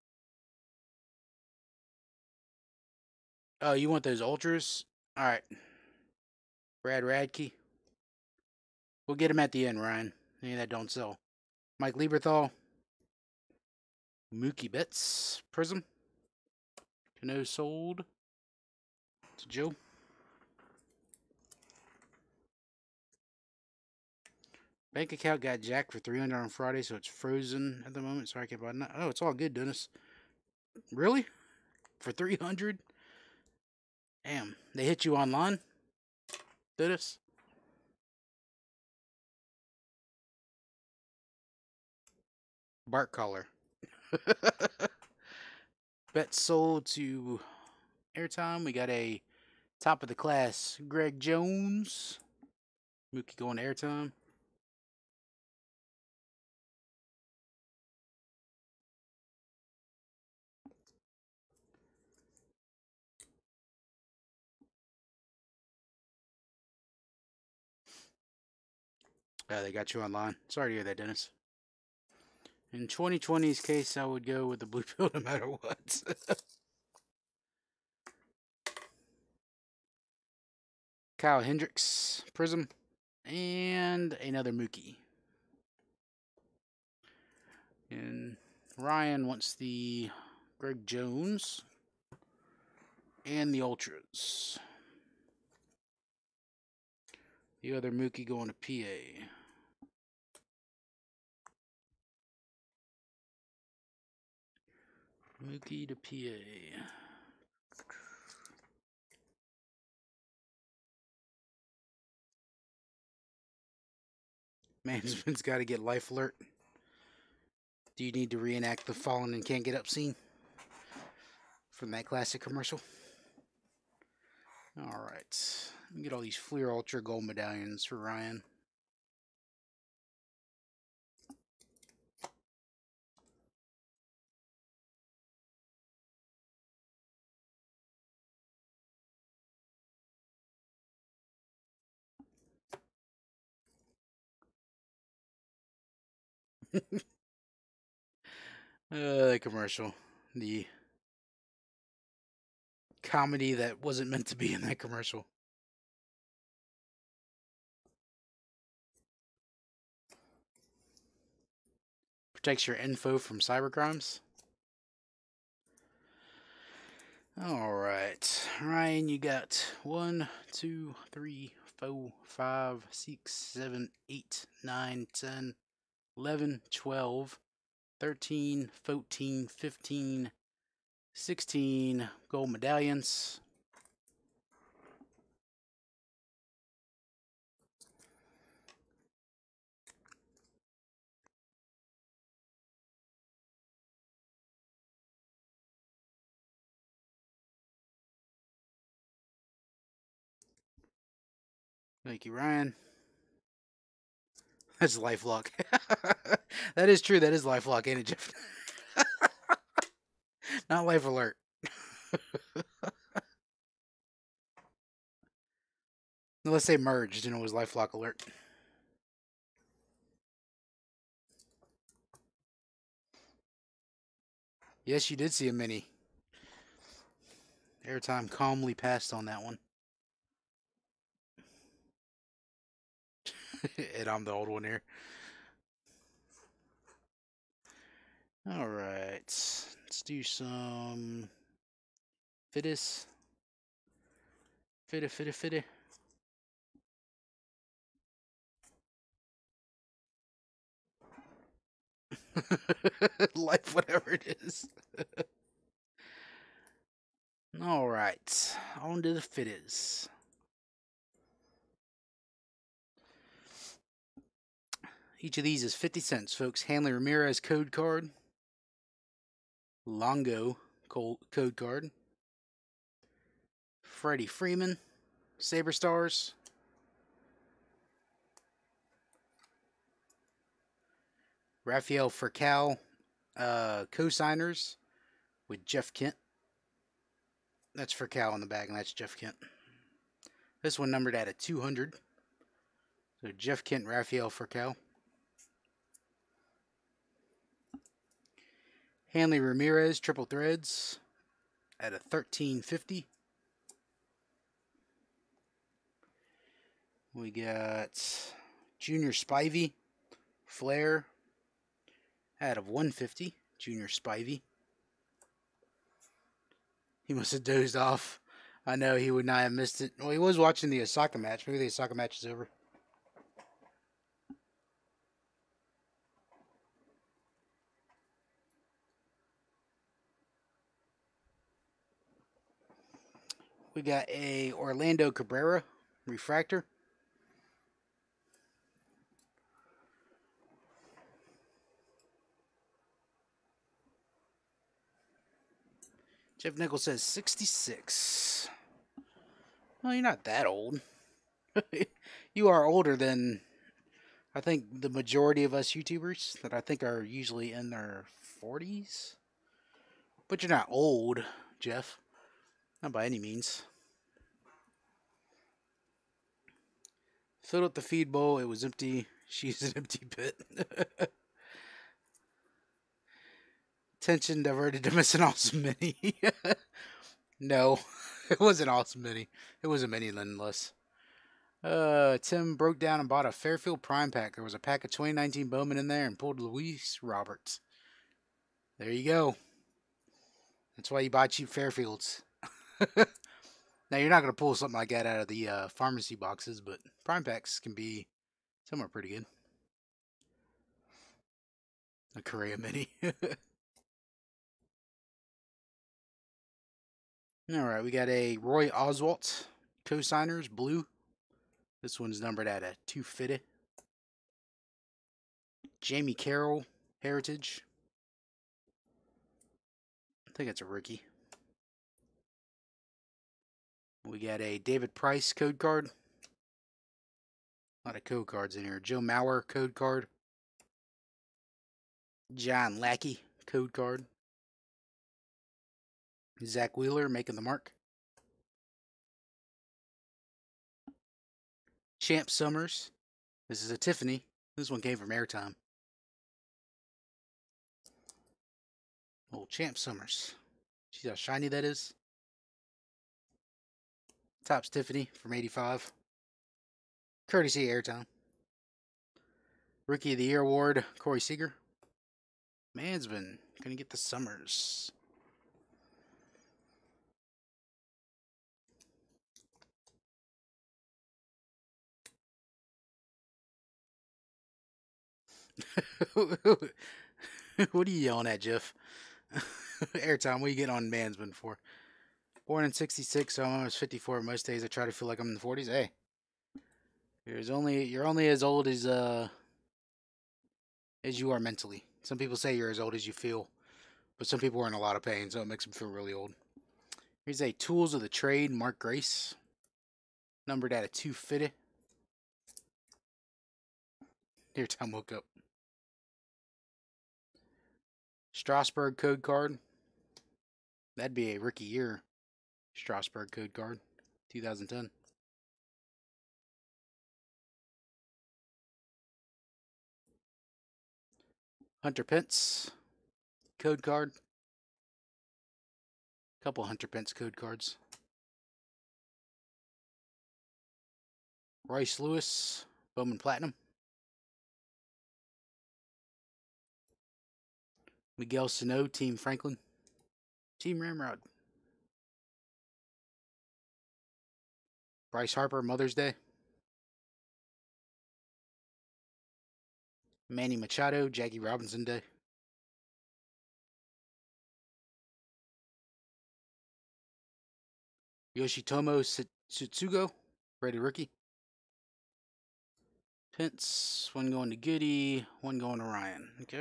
Oh, you want those ultras? Alright. Brad Radke. We'll get him at the end, Ryan. Any of that don't sell. Mike Lieberthal. Mookie Betts, Prism. Cano sold to Joe. Bank account got jacked for three hundred on Friday, so it's frozen at the moment. Sorry, I can't buy it. Oh, it's all good, Dennis. Really? For three hundred? Damn. They hit you online? Dennis? Bark collar. Bet sold to airtime. We got a top of the class Greg Jones. Mookie going to airtime. Uh, they got you online. Sorry to hear that, Dennis. In twenty twenty's case, I would go with the blue pill no matter what. Kyle Hendricks, Prism, and another Mookie. And Ryan wants the Greg Jones and the Ultras. The other Mookie going to P A. Mookie to P A. Management's got to get Life Alert. Do you need to reenact the fallen and can't get up scene from that classic commercial? All right. Let me get all these Fleer Ultra Gold medallions for Ryan. uh, the commercial. The comedy that wasn't meant to be in that commercial. Protects your info from cybercrimes. All right, Ryan, you got one, two, three, four, five, six, seven, eight, nine, ten, eleven, twelve, thirteen, fourteen, fifteen, sixteen gold medallions. Thank you, Ryan. That's LifeLock. That is true. That is LifeLock, ain't it, Jeff? Not Life Alert. Unless they merged and it was LifeLock Alert. Yes, you did see a mini. Airtime calmly passed on that one. And I'm the old one here. All right, let's do some Fittis. Fitta, fitta, fitta. Life, whatever it is. All right, on to the Fittis. Each of these is fifty cents, folks. Hanley Ramirez code card. Longo code card. Freddie Freeman, Saber Stars. Rafael Furcal, uh, co-signers with Jeff Kent. That's Furcal on the back, and that's Jeff Kent. This one numbered at a two hundred. So Jeff Kent, Rafael Furcal. Hanley Ramirez, triple threads at a thirteen fifty. We got Junior Spivey, Flair, out of one fifty. Junior Spivey. He must have dozed off. I know he would not have missed it. Well, he was watching the Osaka match. Maybe the Osaka match is over. We got a Orlando Cabrera refractor. Jeff Nichols says sixty-six. Well, you're not that old. You are older than, I think, the majority of us YouTubers that I think are usually in their forties. But you're not old, Jeff. Not by any means. Filled up the feed bowl. It was empty. She's an empty pit. Attention diverted to Miss an Awesome Mini. No, it wasn't Awesome Mini. It was a mini nonetheless. Uh, Tim broke down and bought a Fairfield Prime pack. There was a pack of twenty nineteen Bowman in there and pulled Luis Roberts. There you go. That's why you buy cheap Fairfields. Now, you're not going to pull something like that out of the uh, pharmacy boxes, but Prime packs can be somewhat pretty good. A Correa Mini. Alright, we got a Roy Oswalt co-signers, blue. This one's numbered at a two fifty. Jamie Carroll, Heritage. I think it's a rookie. We got a David Price code card. A lot of code cards in here. Joe Mauer code card. John Lackey code card. Zach Wheeler making the mark. Champ Summers. This is a Tiffany. This one came from Airtime. Old Champ Summers. See how shiny that is? Topps Tiffany from eighty-five. Courtesy Airtime. Rookie of the Year Award, Corey Seager. Man's been gonna get the Summers. What are you yelling at, Jeff? Airtime, what are you getting on Mansman for? Born in sixty-six, so I'm almost fifty-four. Most days I try to feel like I'm in the forties. Hey, you're only you're only as old as uh as you are mentally. Some people say you're as old as you feel, but some people are in a lot of pain, so it makes them feel really old. Here's a Tools of the Trade, Mark Grace, numbered at a two fifty. Here, Tom woke up. Strasburg code card. That'd be a rookie year Strasburg code card, two thousand ten. Hunter Pence code card. Couple Hunter Pence code cards. Royce Lewis, Bowman Platinum. Miguel Sano, Team Franklin. Team Ramrod. Bryce Harper, Mother's Day. Manny Machado, Jackie Robinson Day. Yoshitomo Tsutsugo, rated rookie. Pence, one going to Goody, one going to Ryan. Okay.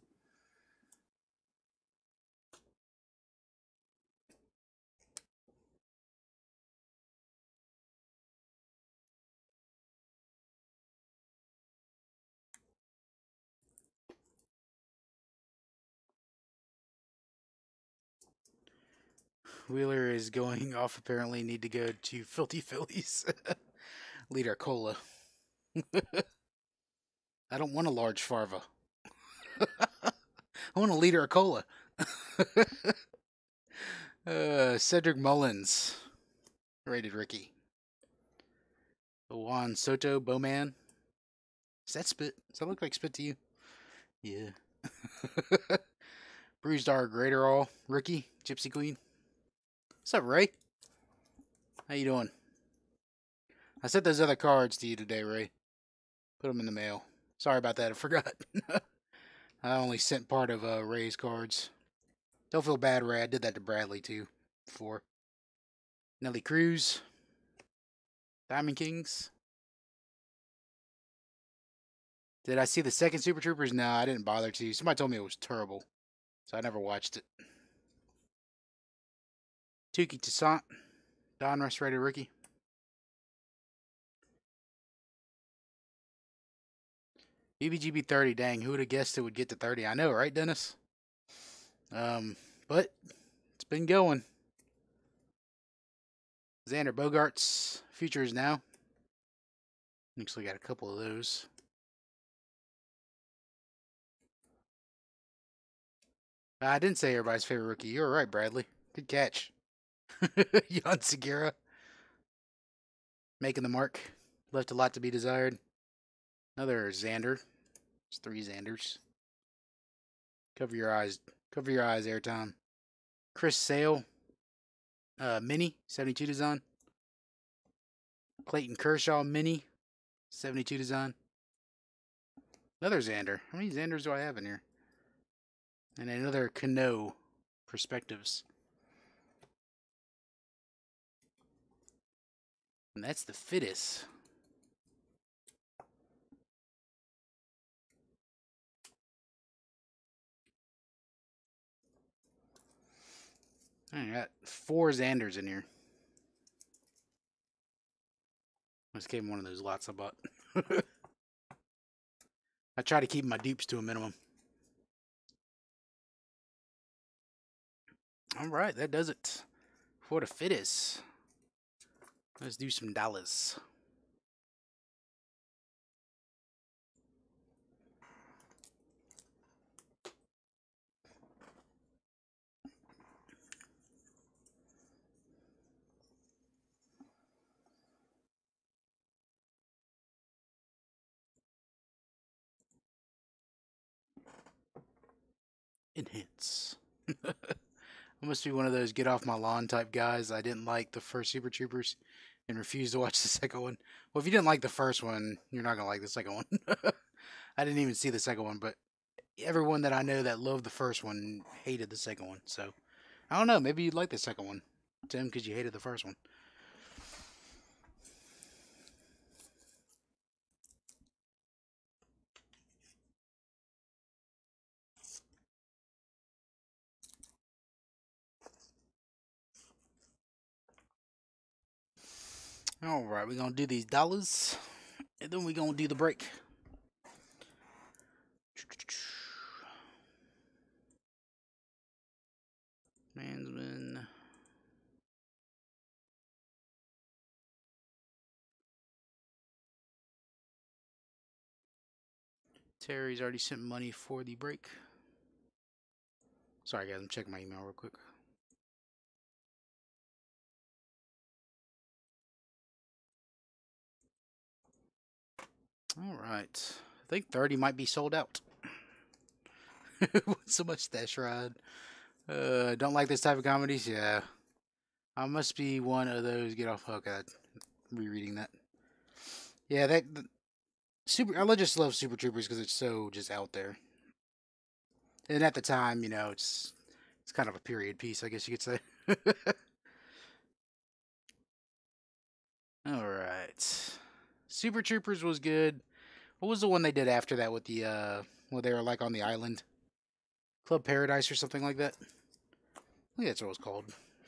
Wheeler is going off, apparently. Need to go to Filthy Phillies. Liter Cola. I don't want a large Farva. I want a liter of cola. uh, Cedric Mullins. Rated Ricky. Juan Soto, Bowman. Is that spit? Does that look like spit to you? Yeah. Bruised R. Graterol, Rookie, Gypsy Queen. What's up, Ray? How you doing? I sent those other cards to you today, Ray. Put them in the mail. Sorry about that, I forgot. I only sent part of uh, Ray's cards. Don't feel bad, Ray. I did that to Bradley, too, before. Nelly Cruz. Diamond Kings. Did I see the second Super Troopers? No, I didn't bother to. Somebody told me it was terrible, so I never watched it. Tuki Toussaint, Donruss rated rookie. B B G B thirty, dang, who would have guessed it would get to thirty? I know, right, Dennis? Um, but it's been going. Xander Bogaerts, futures now. Looks like we got a couple of those. I didn't say everybody's favorite rookie. You were right, Bradley. Good catch. Jan Segura. Making the mark. Left a lot to be desired. Another Xander. It's three Xanders. Cover your eyes. Cover your eyes, airtime. Chris Sale. Uh, Mini. seventy-two design. Clayton Kershaw. Mini. seventy-two design. Another Xander. How many Xanders do I have in here? And another Cano. Perspectives. And that's the fittest. I got four Xanders in here. This gave him one of those lots I bought. I try to keep my dupes to a minimum. All right, that does it for the fittest. Let's do some dollars. Enhance. I must be one of those get off my lawn type guys. I didn't like the first Super Troopers and refused to watch the second one. Well, if you didn't like the first one, you're not going to like the second one. I didn't even see the second one, but everyone that I know that loved the first one hated the second one. So, I don't know. Maybe you'd like the second one, Tim, because you hated the first one. All right, we're going to do these dollars, and then we're going to do the break. Mansman. Terry's already sent money for the break. Sorry, guys, I'm checking my email real quick. All right. I think thirty might be sold out. So much stash ride. Uh, don't like this type of comedies? Yeah. I must be one of those get off. Oh, God. Rereading that. Yeah, that. The, super. I just love Super Troopers because it's so just out there. And at the time, you know, it's it's kind of a period piece, I guess you could say. All right. Super Troopers was good. What was the one they did after that with the uh where they were like on the island? Club Paradise or something like that? I think that's what it was called.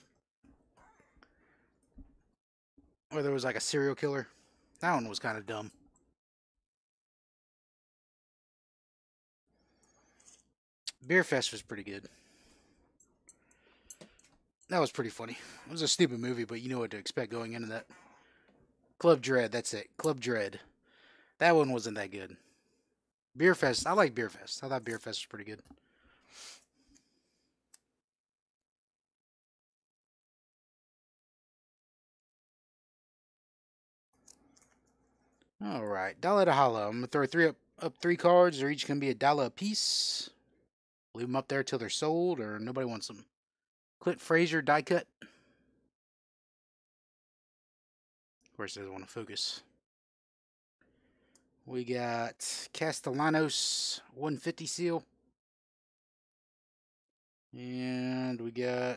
Where there was like a serial killer. That one was kind of dumb. Beer Fest was pretty good. That was pretty funny. It was a stupid movie, but you know what to expect going into that. Club Dread, that's it. Club Dread. That one wasn't that good. Beer Fest, I like Beer Fest. I thought Beer Fest was pretty good. All right, dollar to hollow. I'm gonna throw three up, up three cards. They're each gonna be a dollar a piece. Leave them up there till they're sold, or nobody wants them. Clint Frazier die cut. Of course, it doesn't want to focus. We got Castellanos one fifty seal. And we got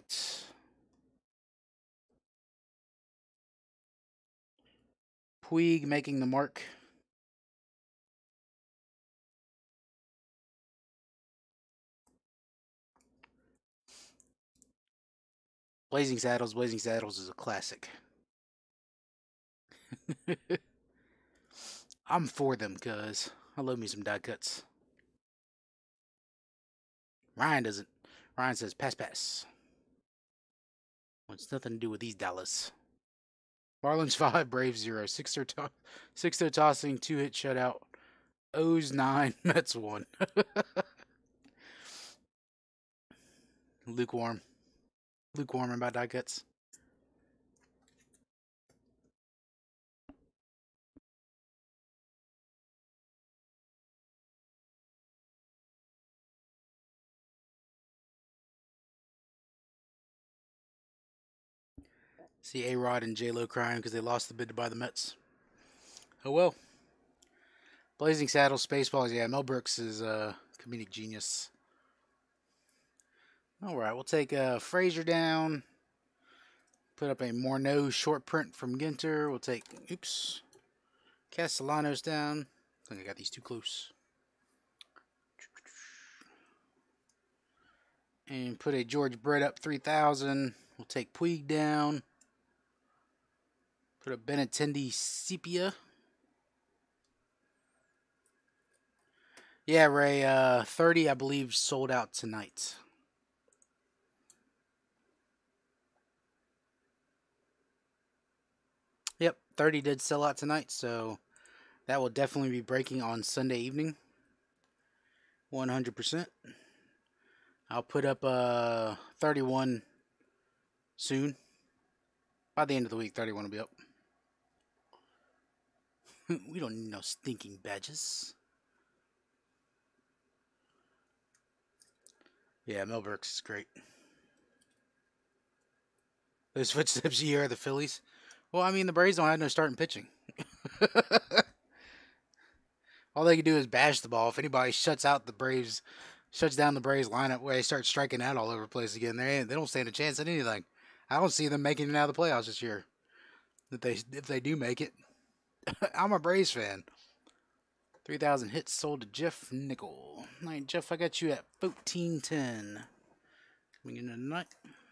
Puig making the mark. Blazing Saddles, Blazing Saddles is a classic. I'm for them, cuz I love me some die cuts. Ryan doesn't. Ryan says pass pass. Wants nothing to do with these dollars. Marlins five, Braves zero. Six they're to- six they're tossing, two hit shutout. O's nine, Mets one. Lukewarm. Lukewarm about die cuts. See A Rod and J Lo crying because they lost the bid to buy the Mets. Oh well. Blazing Saddles, Spaceballs. Yeah, Mel Brooks is a comedic genius. All right, we'll take uh, Frazier down. Put up a Morneau short print from Ginter. We'll take, oops, Castellanos down. I think I got these too close. And put a George Brett up three thousand. We'll take Puig down. Put a Benintendi Sepia. Yeah, Ray, uh, thirty, I believe, sold out tonight. Yep, thirty did sell out tonight, so that will definitely be breaking on Sunday evening. one hundred percent. I'll put up uh, thirty-one soon. By the end of the week, thirty-one will be up. We don't need no stinking badges. Yeah, Mel Brooks is great. Those footsteps you hear are the Phillies. Well, I mean, the Braves don't have no starting pitching. All they can do is bash the ball. If anybody shuts out the Braves, shuts down the Braves lineup where they start striking out all over the place again, they they don't stand a chance at anything. I don't see them making it out of the playoffs this year. If they if they do make it, I'm a Braves fan. three thousand hits sold to Jeff Nickel. All right, Jeff, I got you at fourteen ten. Coming in tonight.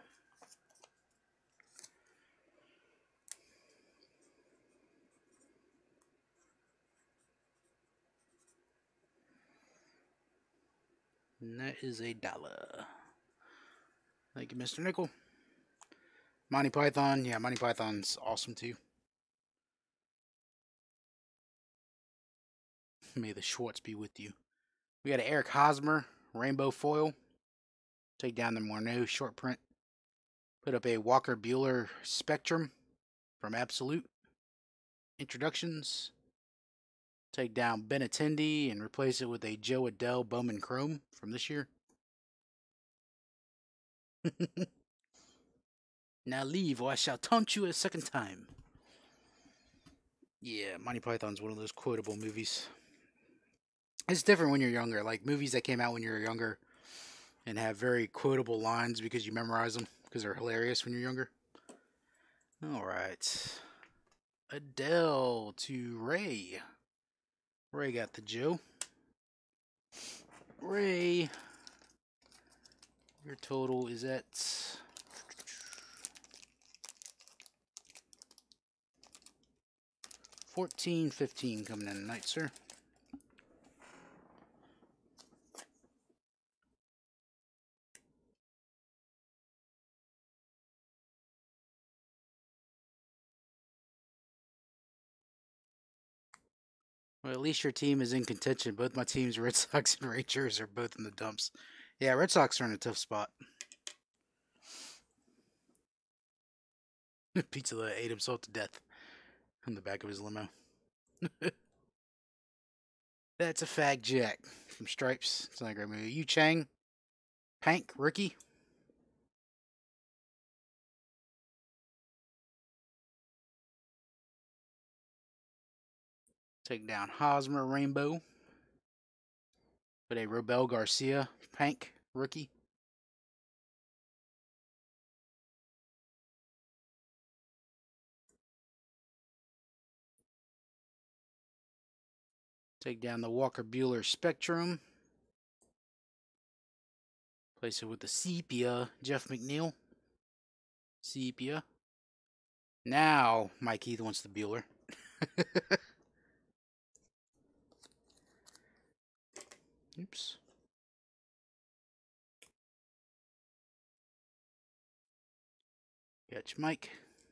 And that is a dollar. Thank you, Mister Nickel. Monty Python. Yeah, Monty Python's awesome too. May the Schwartz be with you. We got an Eric Hosmer rainbow foil. Take down the Morneau short print. Put up a Walker Bueller Spectrum from Absolute. Introductions. Take down Benintendi and replace it with a Joe Adell Bowman Chrome from this year. Now leave or I shall taunt you a second time. Yeah, Monty Python's one of those quotable movies. It's different when you're younger. Like movies that came out when you were younger and have very quotable lines because you memorize them because they're hilarious when you're younger. All right. Adele to Ray. Ray got the Joe. Ray, your total is at fourteen fifteen coming in tonight, sir. Well, at least your team is in contention. Both my teams, Red Sox and Rangers, are both in the dumps. Yeah, Red Sox are in a tough spot. Pizza Hut ate himself to death in the back of his limo. That's a Fag Jack from Stripes. It's not a great movie. Yu Chang, Pank, Ricky. Take down Hosmer, Rainbow. Put a Robel Garcia, Pank, rookie. Take down the Walker Bueller Spectrum. Place it with the Sepia, Jeff McNeil. Sepia. Now Mike Heath wants the Bueller. Oops. Catch Mike.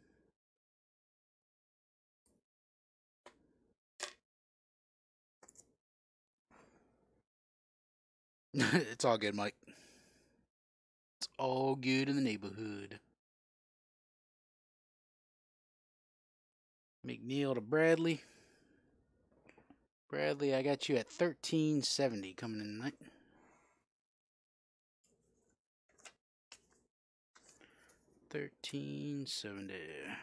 It's all good, Mike. It's all good in the neighborhood. McNeil to Bradley. Bradley, I got you at thirteen seventy coming in tonight. thirteen seventy.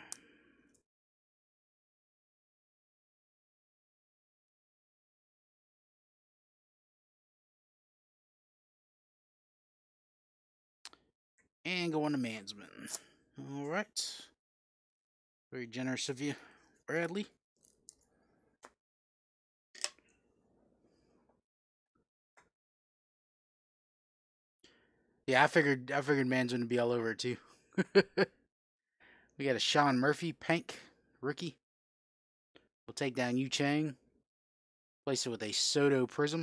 And going to Mansman. All right. Very generous of you, Bradley. Yeah, I figured I figured Mansman would be all over it too. We got a Sean Murphy, Pank, rookie. We'll take down Yu Chang. Place it with a Soto Prism.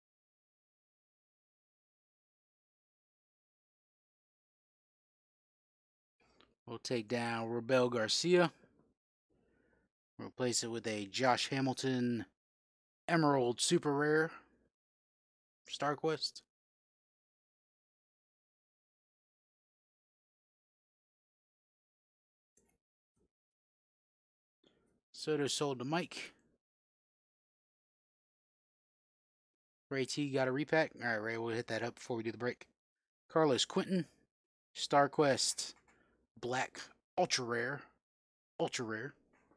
We'll take down Robel Garcia. Replace it with a Josh Hamilton Emerald Super Rare. StarQuest. Soto sold to Mike. Ray T got a repack. All right, Ray, we'll hit that up before we do the break. Carlos Quentin, StarQuest, Black, Ultra Rare, Ultra Rare.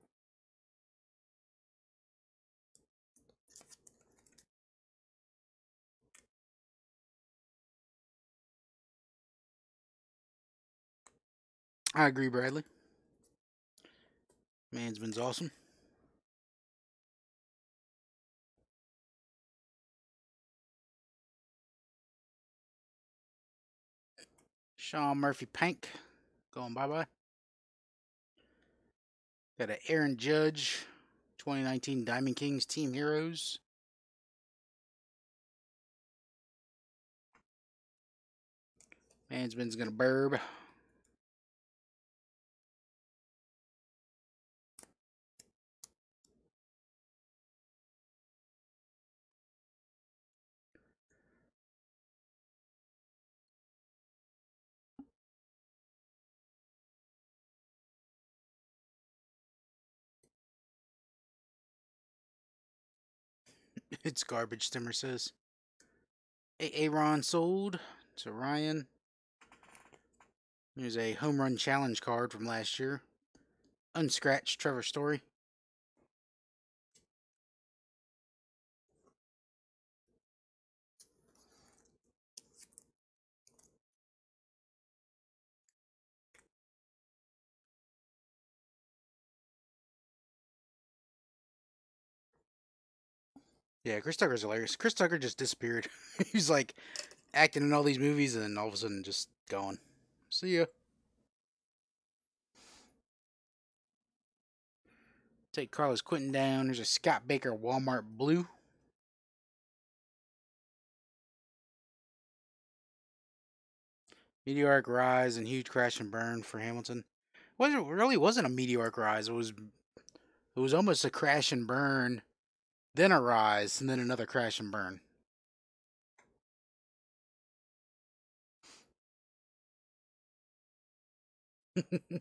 I agree, Bradley. Mansman's awesome. Sean Murphy Pank going bye-bye. Got an Aaron Judge, twenty nineteen Diamond Kings Team Heroes. Mansman's going to burb. It's garbage, Stimmer says. Aaron sold to Ryan. Here's a home run challenge card from last year. Unscratched Trevor Story. Yeah, Chris Tucker's hilarious. Chris Tucker just disappeared. He's like acting in all these movies and then all of a sudden just gone. See ya. Take Carlos Quentin down. There's a Scott Baker Walmart Blue. Meteoric rise and huge crash and burn for Hamilton. Well, it really wasn't a meteoric rise. It was it was almost a crash and burn, then a rise, and then another crash and burn. Can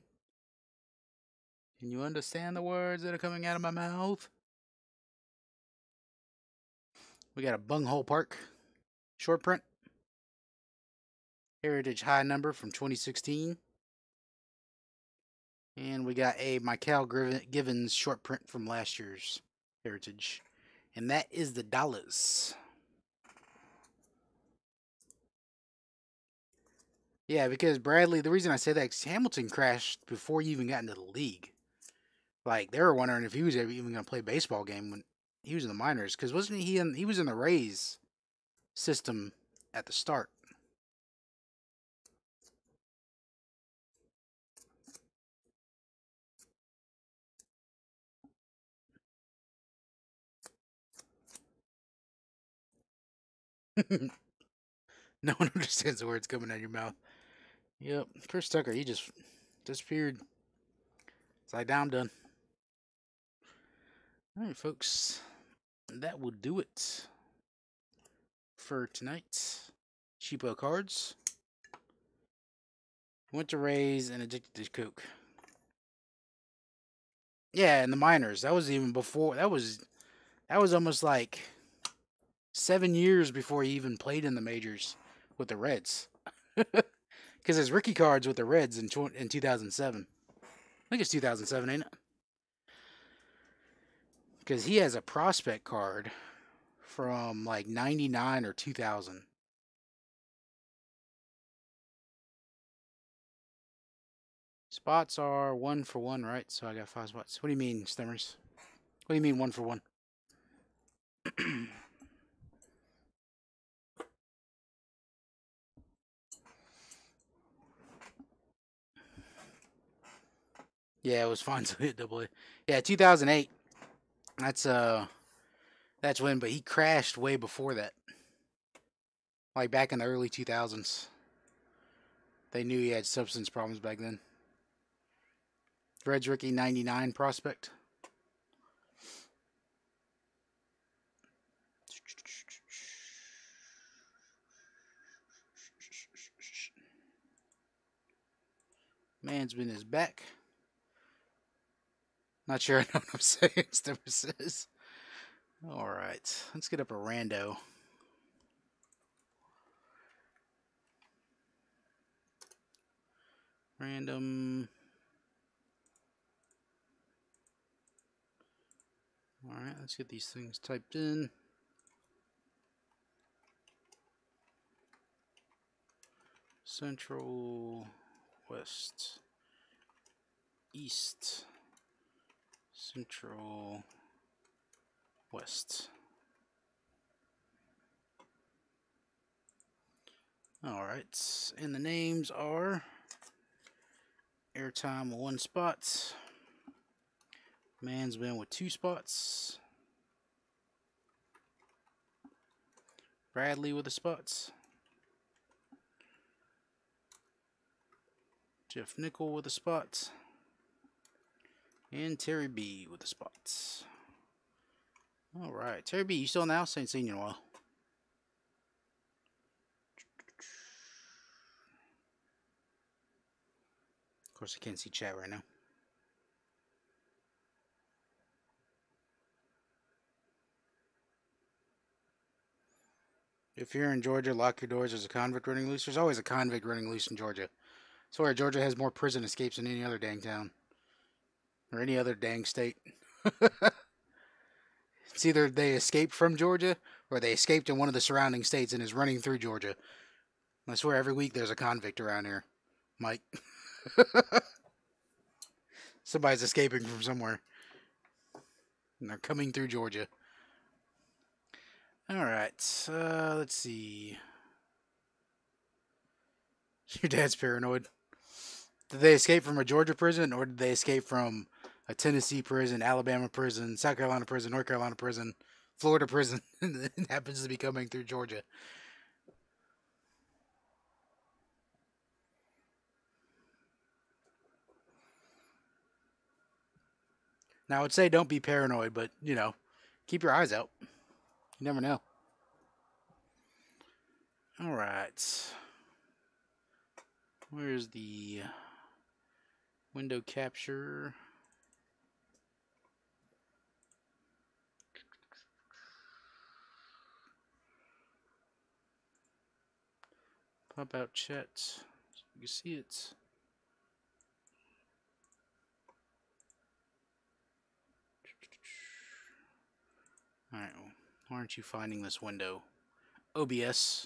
you understand the words that are coming out of my mouth? We got a Bunghole Park short print. Heritage High Number from twenty sixteen. And we got a Michael Givens short print from last year's Heritage. And that is the dollars. Yeah, because Bradley, the reason I say that is Hamilton crashed before he even got into the league. Like, they were wondering if he was ever even going to play a baseball game when he was in the minors. Because wasn't he in, he was in the Rays system at the start. No one understands the words coming out of your mouth. Yep, Chris Tucker, he just disappeared. It's like, now I'm done. Alright, folks. That will do it for tonight. Cheapo cards. Went to Rays and addicted to Coke. Yeah, and the minors. That was even before. That was that was almost like seven years before he even played in the majors with the Reds. Because his rookie cards with the Reds in in two thousand seven. I think it's two thousand seven, ain't it? Because he has a prospect card from like ninety-nine or two thousand. Spots are one for one, right? So I got five spots. What do you mean, Stemmers? What do you mean one for one? Yeah, it was fine to hit double A. Yeah, two thousand eight. That's uh, that's when. But he crashed way before that. Like back in the early two thousands. They knew he had substance problems back then. Reds rookie ninety-nine prospect. Mansman is back. Not sure I know what I'm saying, Stemmer says. Alright, let's get up a rando. Random. Alright, let's get these things typed in. Central, West, East, Central, West. Alright, and the names are Airtime with one spot, Mansman with two spots, Bradley with the spots, Jeff Nickel with a spot, and Terry B with the spots. Alright, Terry B, you still in the house? Ain't seen you in a while. Of course, I can't see chat right now. If you're in Georgia, lock your doors. There's a convict running loose. There's always a convict running loose in Georgia. I swear, Georgia has more prison escapes than any other dang town. Or any other dang state. It's either they escaped from Georgia, or they escaped in one of the surrounding states and is running through Georgia. I swear, every week there's a convict around here. Mike. Somebody's escaping from somewhere. And they're coming through Georgia. Alright, uh, let's see. Your dad's paranoid. Did they escape from a Georgia prison, or did they escape from a Tennessee prison, Alabama prison, South Carolina prison, North Carolina prison, Florida prison? It happens to be coming through Georgia. Now, I would say don't be paranoid, but, you know, keep your eyes out. You never know. Alright. Where's the window capture? Pop out chat so you can see it. Alright, why aren't you finding this window? O B S.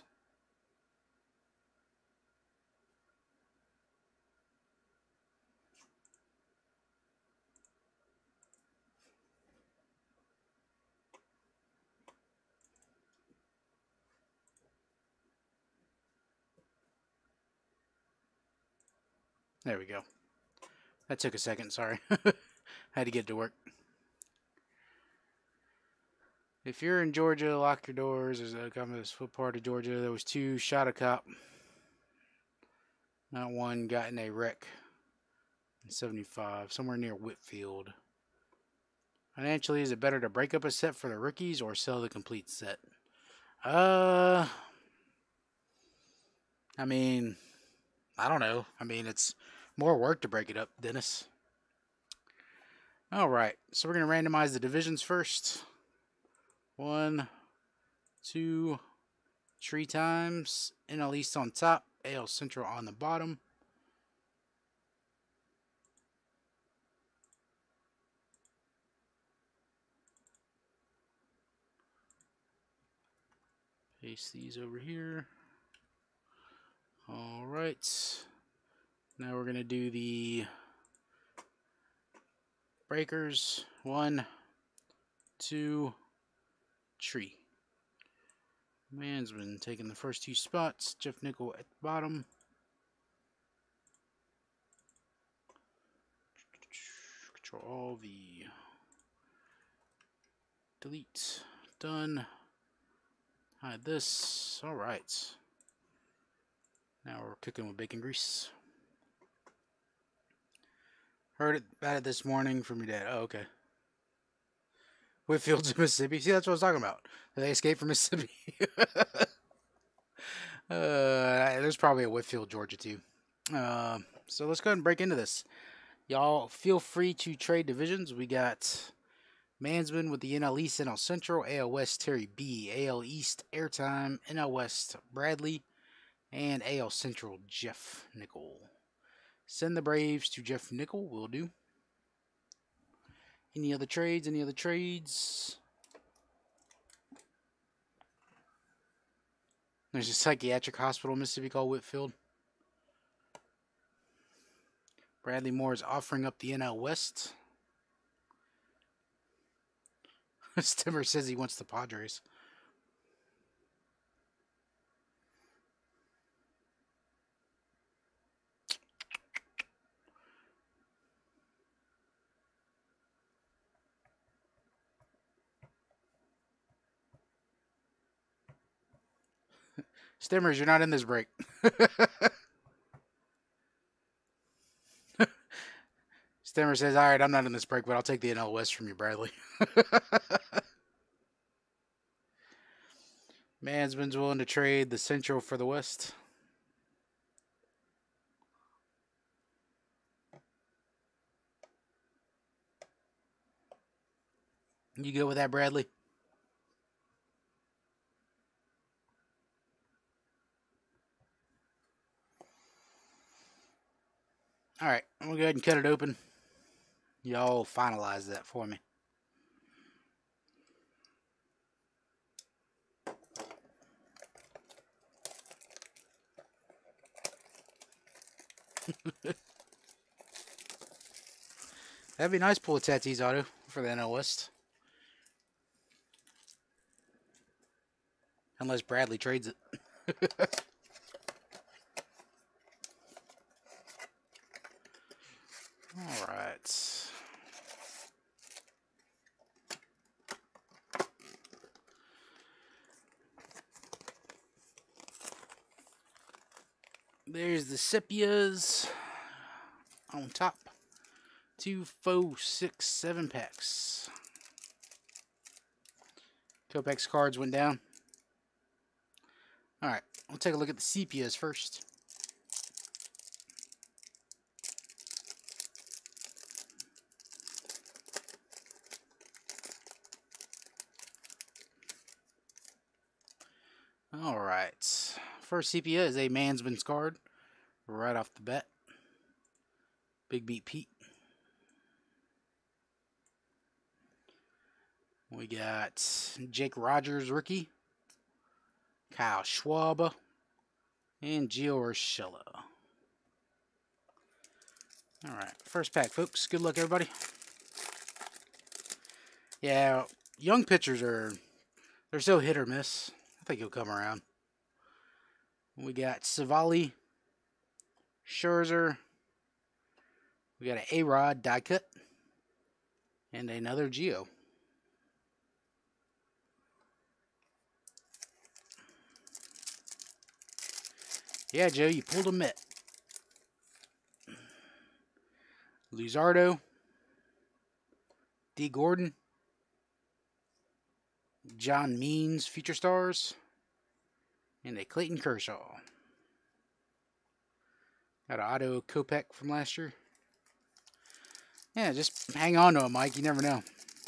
There we go. That took a second, sorry. Had to get to work. If you're in Georgia, lock your doors. There's a come this what part of Georgia. There was two shot a cop. Not one got in a wreck. In seventy-five, somewhere near Whitfield. Financially, is it better to break up a set for the rookies or sell the complete set? Uh, I mean, I don't know. I mean, it's more work to break it up, Dennis. All right, so we're going to randomize the divisions first. One, two, three times. N L East on top, A L Central on the bottom. Paste these over here. All right. Now we're going to do the breakers. One, two, three. Mansman taking the first two spots. Jeff Nickel at the bottom. Control all the delete. Done. Hide this. All right. Now we're cooking with bacon grease. Heard about it this morning from your dad. Oh, okay. Whitfield, Mississippi. See, that's what I was talking about. They escaped from Mississippi. uh, there's probably a Whitfield, Georgia, too. Uh, so let's go ahead and break into this. Y'all feel free to trade divisions. We got Mansman with the N L East, N L Central, A L West, Terry B, A L East, Airtime, N L West, Bradley, and A L Central, Jeff Nickel. Send the Braves to Jeff Nickel. Will do. Any other trades? Any other trades? There's a psychiatric hospital in Mississippi called Whitfield. Bradley Moore is offering up the N L West. Stimmer says he wants the Padres. Stimmers, you're not in this break. Stimmer says, all right, I'm not in this break, but I'll take the N L West from you, Bradley. Mansman's willing to trade the Central for the West. You go with that, Bradley? All right, I'm going to go ahead and cut it open. Y'all finalize that for me. That'd be nice. Pull a Tatis auto for the N L West. Unless Bradley trades it. All right. There's the Sepias on top. Two, four, six, seven packs. Copex cards went down. All right, we'll take a look at the Sepias first. All right, first Sepia is a Mansman's card right off the bat. Big Beat Pete. We got Jake Rogers, rookie. Kyle Schwab. And Gio Urshela. Alright, first pack, folks. Good luck, everybody. Yeah, young pitchers are, they're so hit or miss. I think he'll come around. We got Savali. Scherzer. We got an A-Rod die cut. And another Gio. Yeah, Joe, you pulled a Met. Luzardo. D. Gordon. John Means, Future Stars. And a Clayton Kershaw. Got an Otto Kopech from last year. Yeah, just hang on to it, Mike. You never know.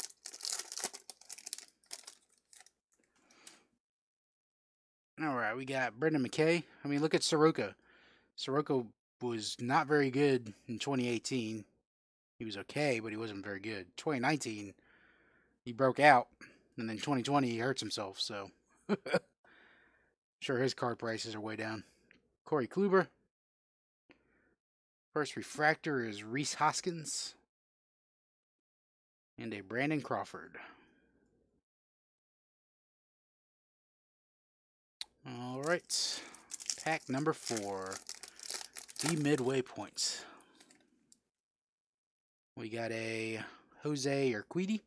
All right, we got Brendan McKay. I mean, look at Soroka. Soroka was not very good in twenty eighteen. He was okay, but he wasn't very good. twenty nineteen, he broke out. And then twenty twenty, he hurts himself. So, sure his card prices are way down. Corey Kluber. First refractor is Reese Hoskins. And a Brandon Crawford. All right. Pack number four. The midway points. We got a Jose Urquidy.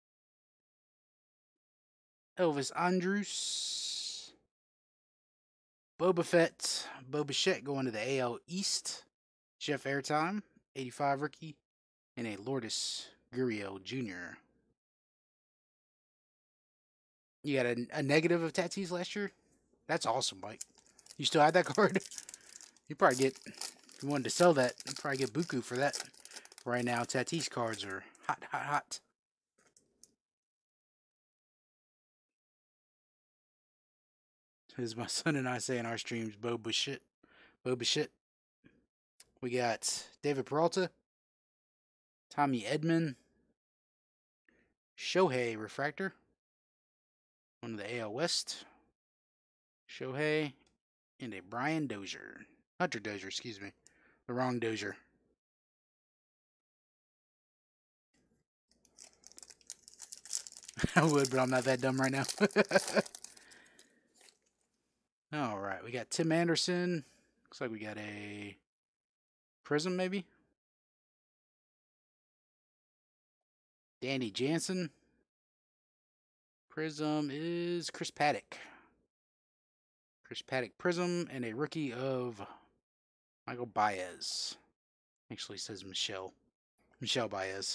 Elvis Andrus. Boba Fett. Boba Fett going to the A L East. Jeff Airtime. eighty-five rookie. And a Lourdes Gurriel Junior You got a, a negative of Tatis last year? That's awesome, Mike. You still have that card? You probably get, if you wanted to sell that, you probably get buku for that. Right now, Tatis cards are hot, hot, hot. As my son and I say in our streams, Boba shit. Boba shit. We got David Peralta. Tommy Edman. Shohei Refractor. One of the A L West. Shohei. And a Brian Dozier. Hunter Dozier, excuse me. The wrong Dozier. I would, but I'm not that dumb right now. Alright, we got Tim Anderson. Looks like we got a Prism, maybe? Danny Jansen. Prism is Chris Paddock. Chris Paddock Prism, and a rookie of Michael Baez. Actually says Michelle. Michelle Baez.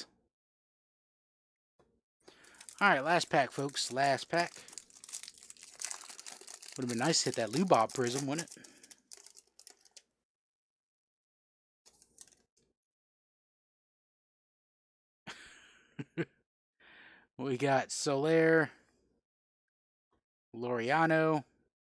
Alright, last pack, folks. Last pack. Would have been nice to hit that Lou Bob Prism, wouldn't it? We got Soler, Laureano,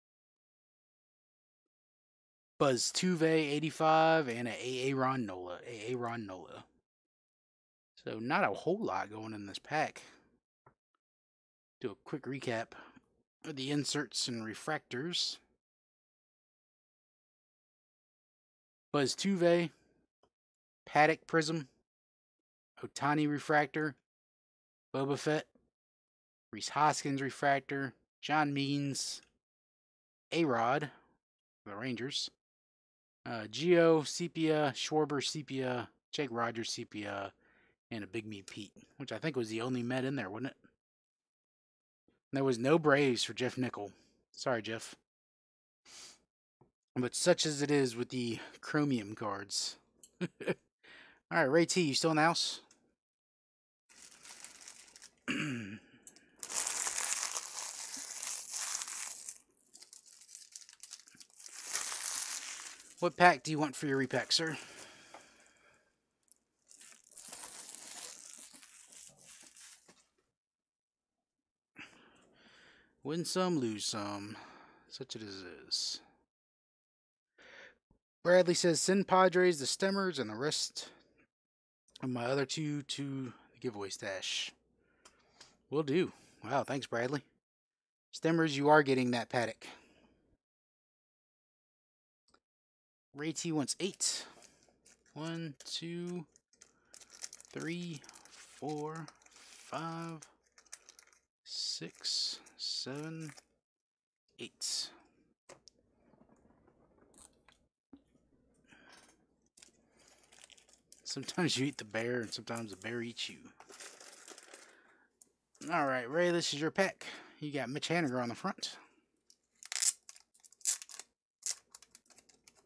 Buzz Tuve, eighty-five, and a Aaron Nola. Aaron Nola. So not a whole lot going in this pack. Do a quick recap of the inserts and refractors. Buzz Tuve, Paddock Prism, Otani Refractor, Boba Fett, Reese Hoskins Refractor, John Means, A-Rod, the Rangers, uh, Gio, Sepia, Schwarber, Sepia, Jake Rogers, Sepia, and a Big Meat Pete, which I think was the only Met in there, wasn't it? And there was no Braves for Jeff Nickel. Sorry, Jeff. But such as it is with the Chromium cards. Alright, Ray T, you still in the house? What pack do you want for your repack, sir? Win some, lose some. Such it as is. Bradley says, send Padres the Stemmers and the rest of my other two to the giveaway stash. Will do. Wow, thanks, Bradley. Stemmers, you are getting that Paddock. Ray T wants eight. One, two, three, four, five, six, seven, eight. Sometimes you eat the bear, and sometimes the bear eats you. All right, Ray, this is your pack. You got Mitch Haniger on the front.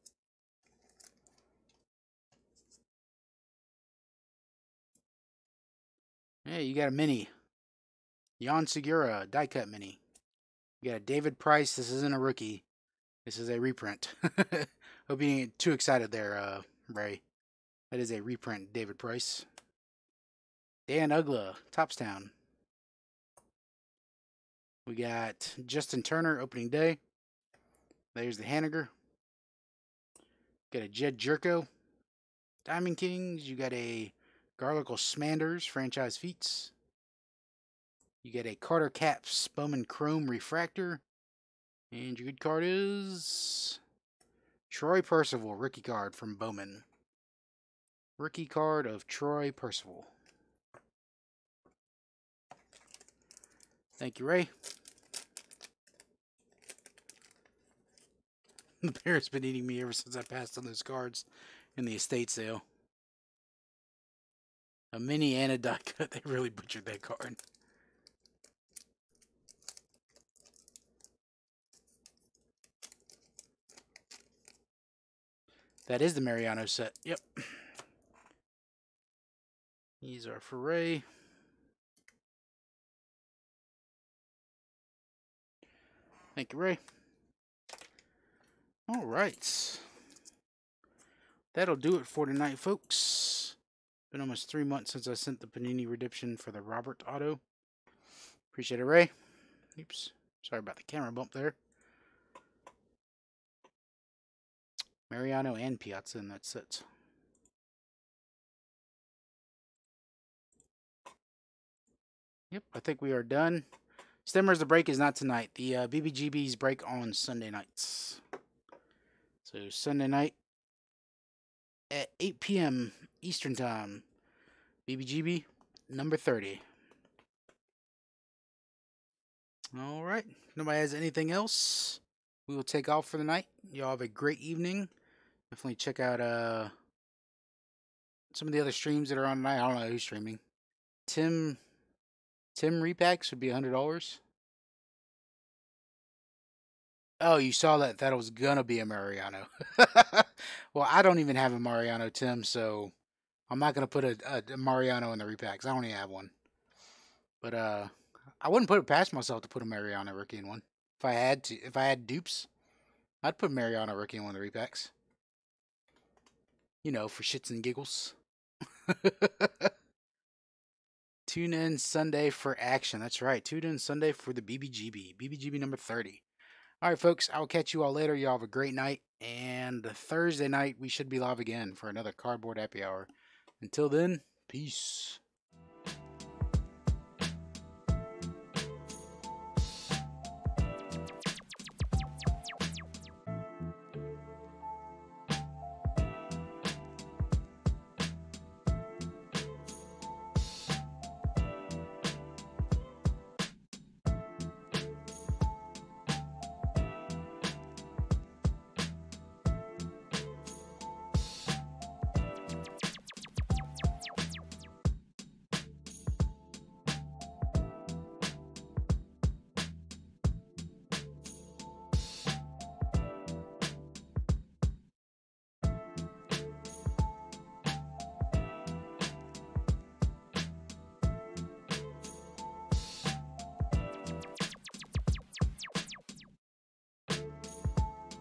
Hey, you got a mini. Jan Segura, die cut mini. You got a David Price. This isn't a rookie. This is a reprint. Hope you didn't get too excited there, uh, Ray. That is a reprint, David Price. Dan Ugla, Topstown. We got Justin Turner, opening day. There's the Haniger. Got a Jed Jerko. Diamond Kings. You got a Garlicle Smanders, franchise feats. You get a Carter Caps Bowman Chrome Refractor. And your good card is Troy Percival, rookie card from Bowman. Rookie card of Troy Percival. Thank you, Ray. The bear's been eating me ever since I passed on those cards in the estate sale. A mini and a die cut. They really butchered that card. That is the Mariano set. Yep. These are for Ray. Thank you, Ray. All right. That'll do it for tonight, folks. Been almost three months since I sent the Panini redemption for the Robert auto. Appreciate it, Ray. Oops. Sorry about the camera bump there. Mariano and Piazza in that set. Yep, I think we are done. Stemmers, the break is not tonight. The uh, B B G B's break on Sunday nights. So Sunday night at eight P M Eastern Time. B B G B number thirty. All right. Nobody has anything else. We will take off for the night. Y'all have a great evening. Definitely check out uh some of the other streams that are on tonight. I don't know who's streaming. Tim Tim repacks would be a hundred dollars. Oh, you saw that that was gonna be a Mariano. Well, I don't even have a Mariano, Tim, so I'm not gonna put a, a, a Mariano in the repacks. I don't even have one. But uh I wouldn't put it past myself to put a Mariano rookie in one. If I had to if I had dupes, I'd put Mariano rookie in one of the repacks. You know, for shits and giggles. Tune in Sunday for action. That's right. Tune in Sunday for the B B G B. B B G B number thirty. All right, folks. I will catch you all later. Y'all have a great night. And Thursday night, we should be live again for another Cardboard Happy Hour. Until then, peace.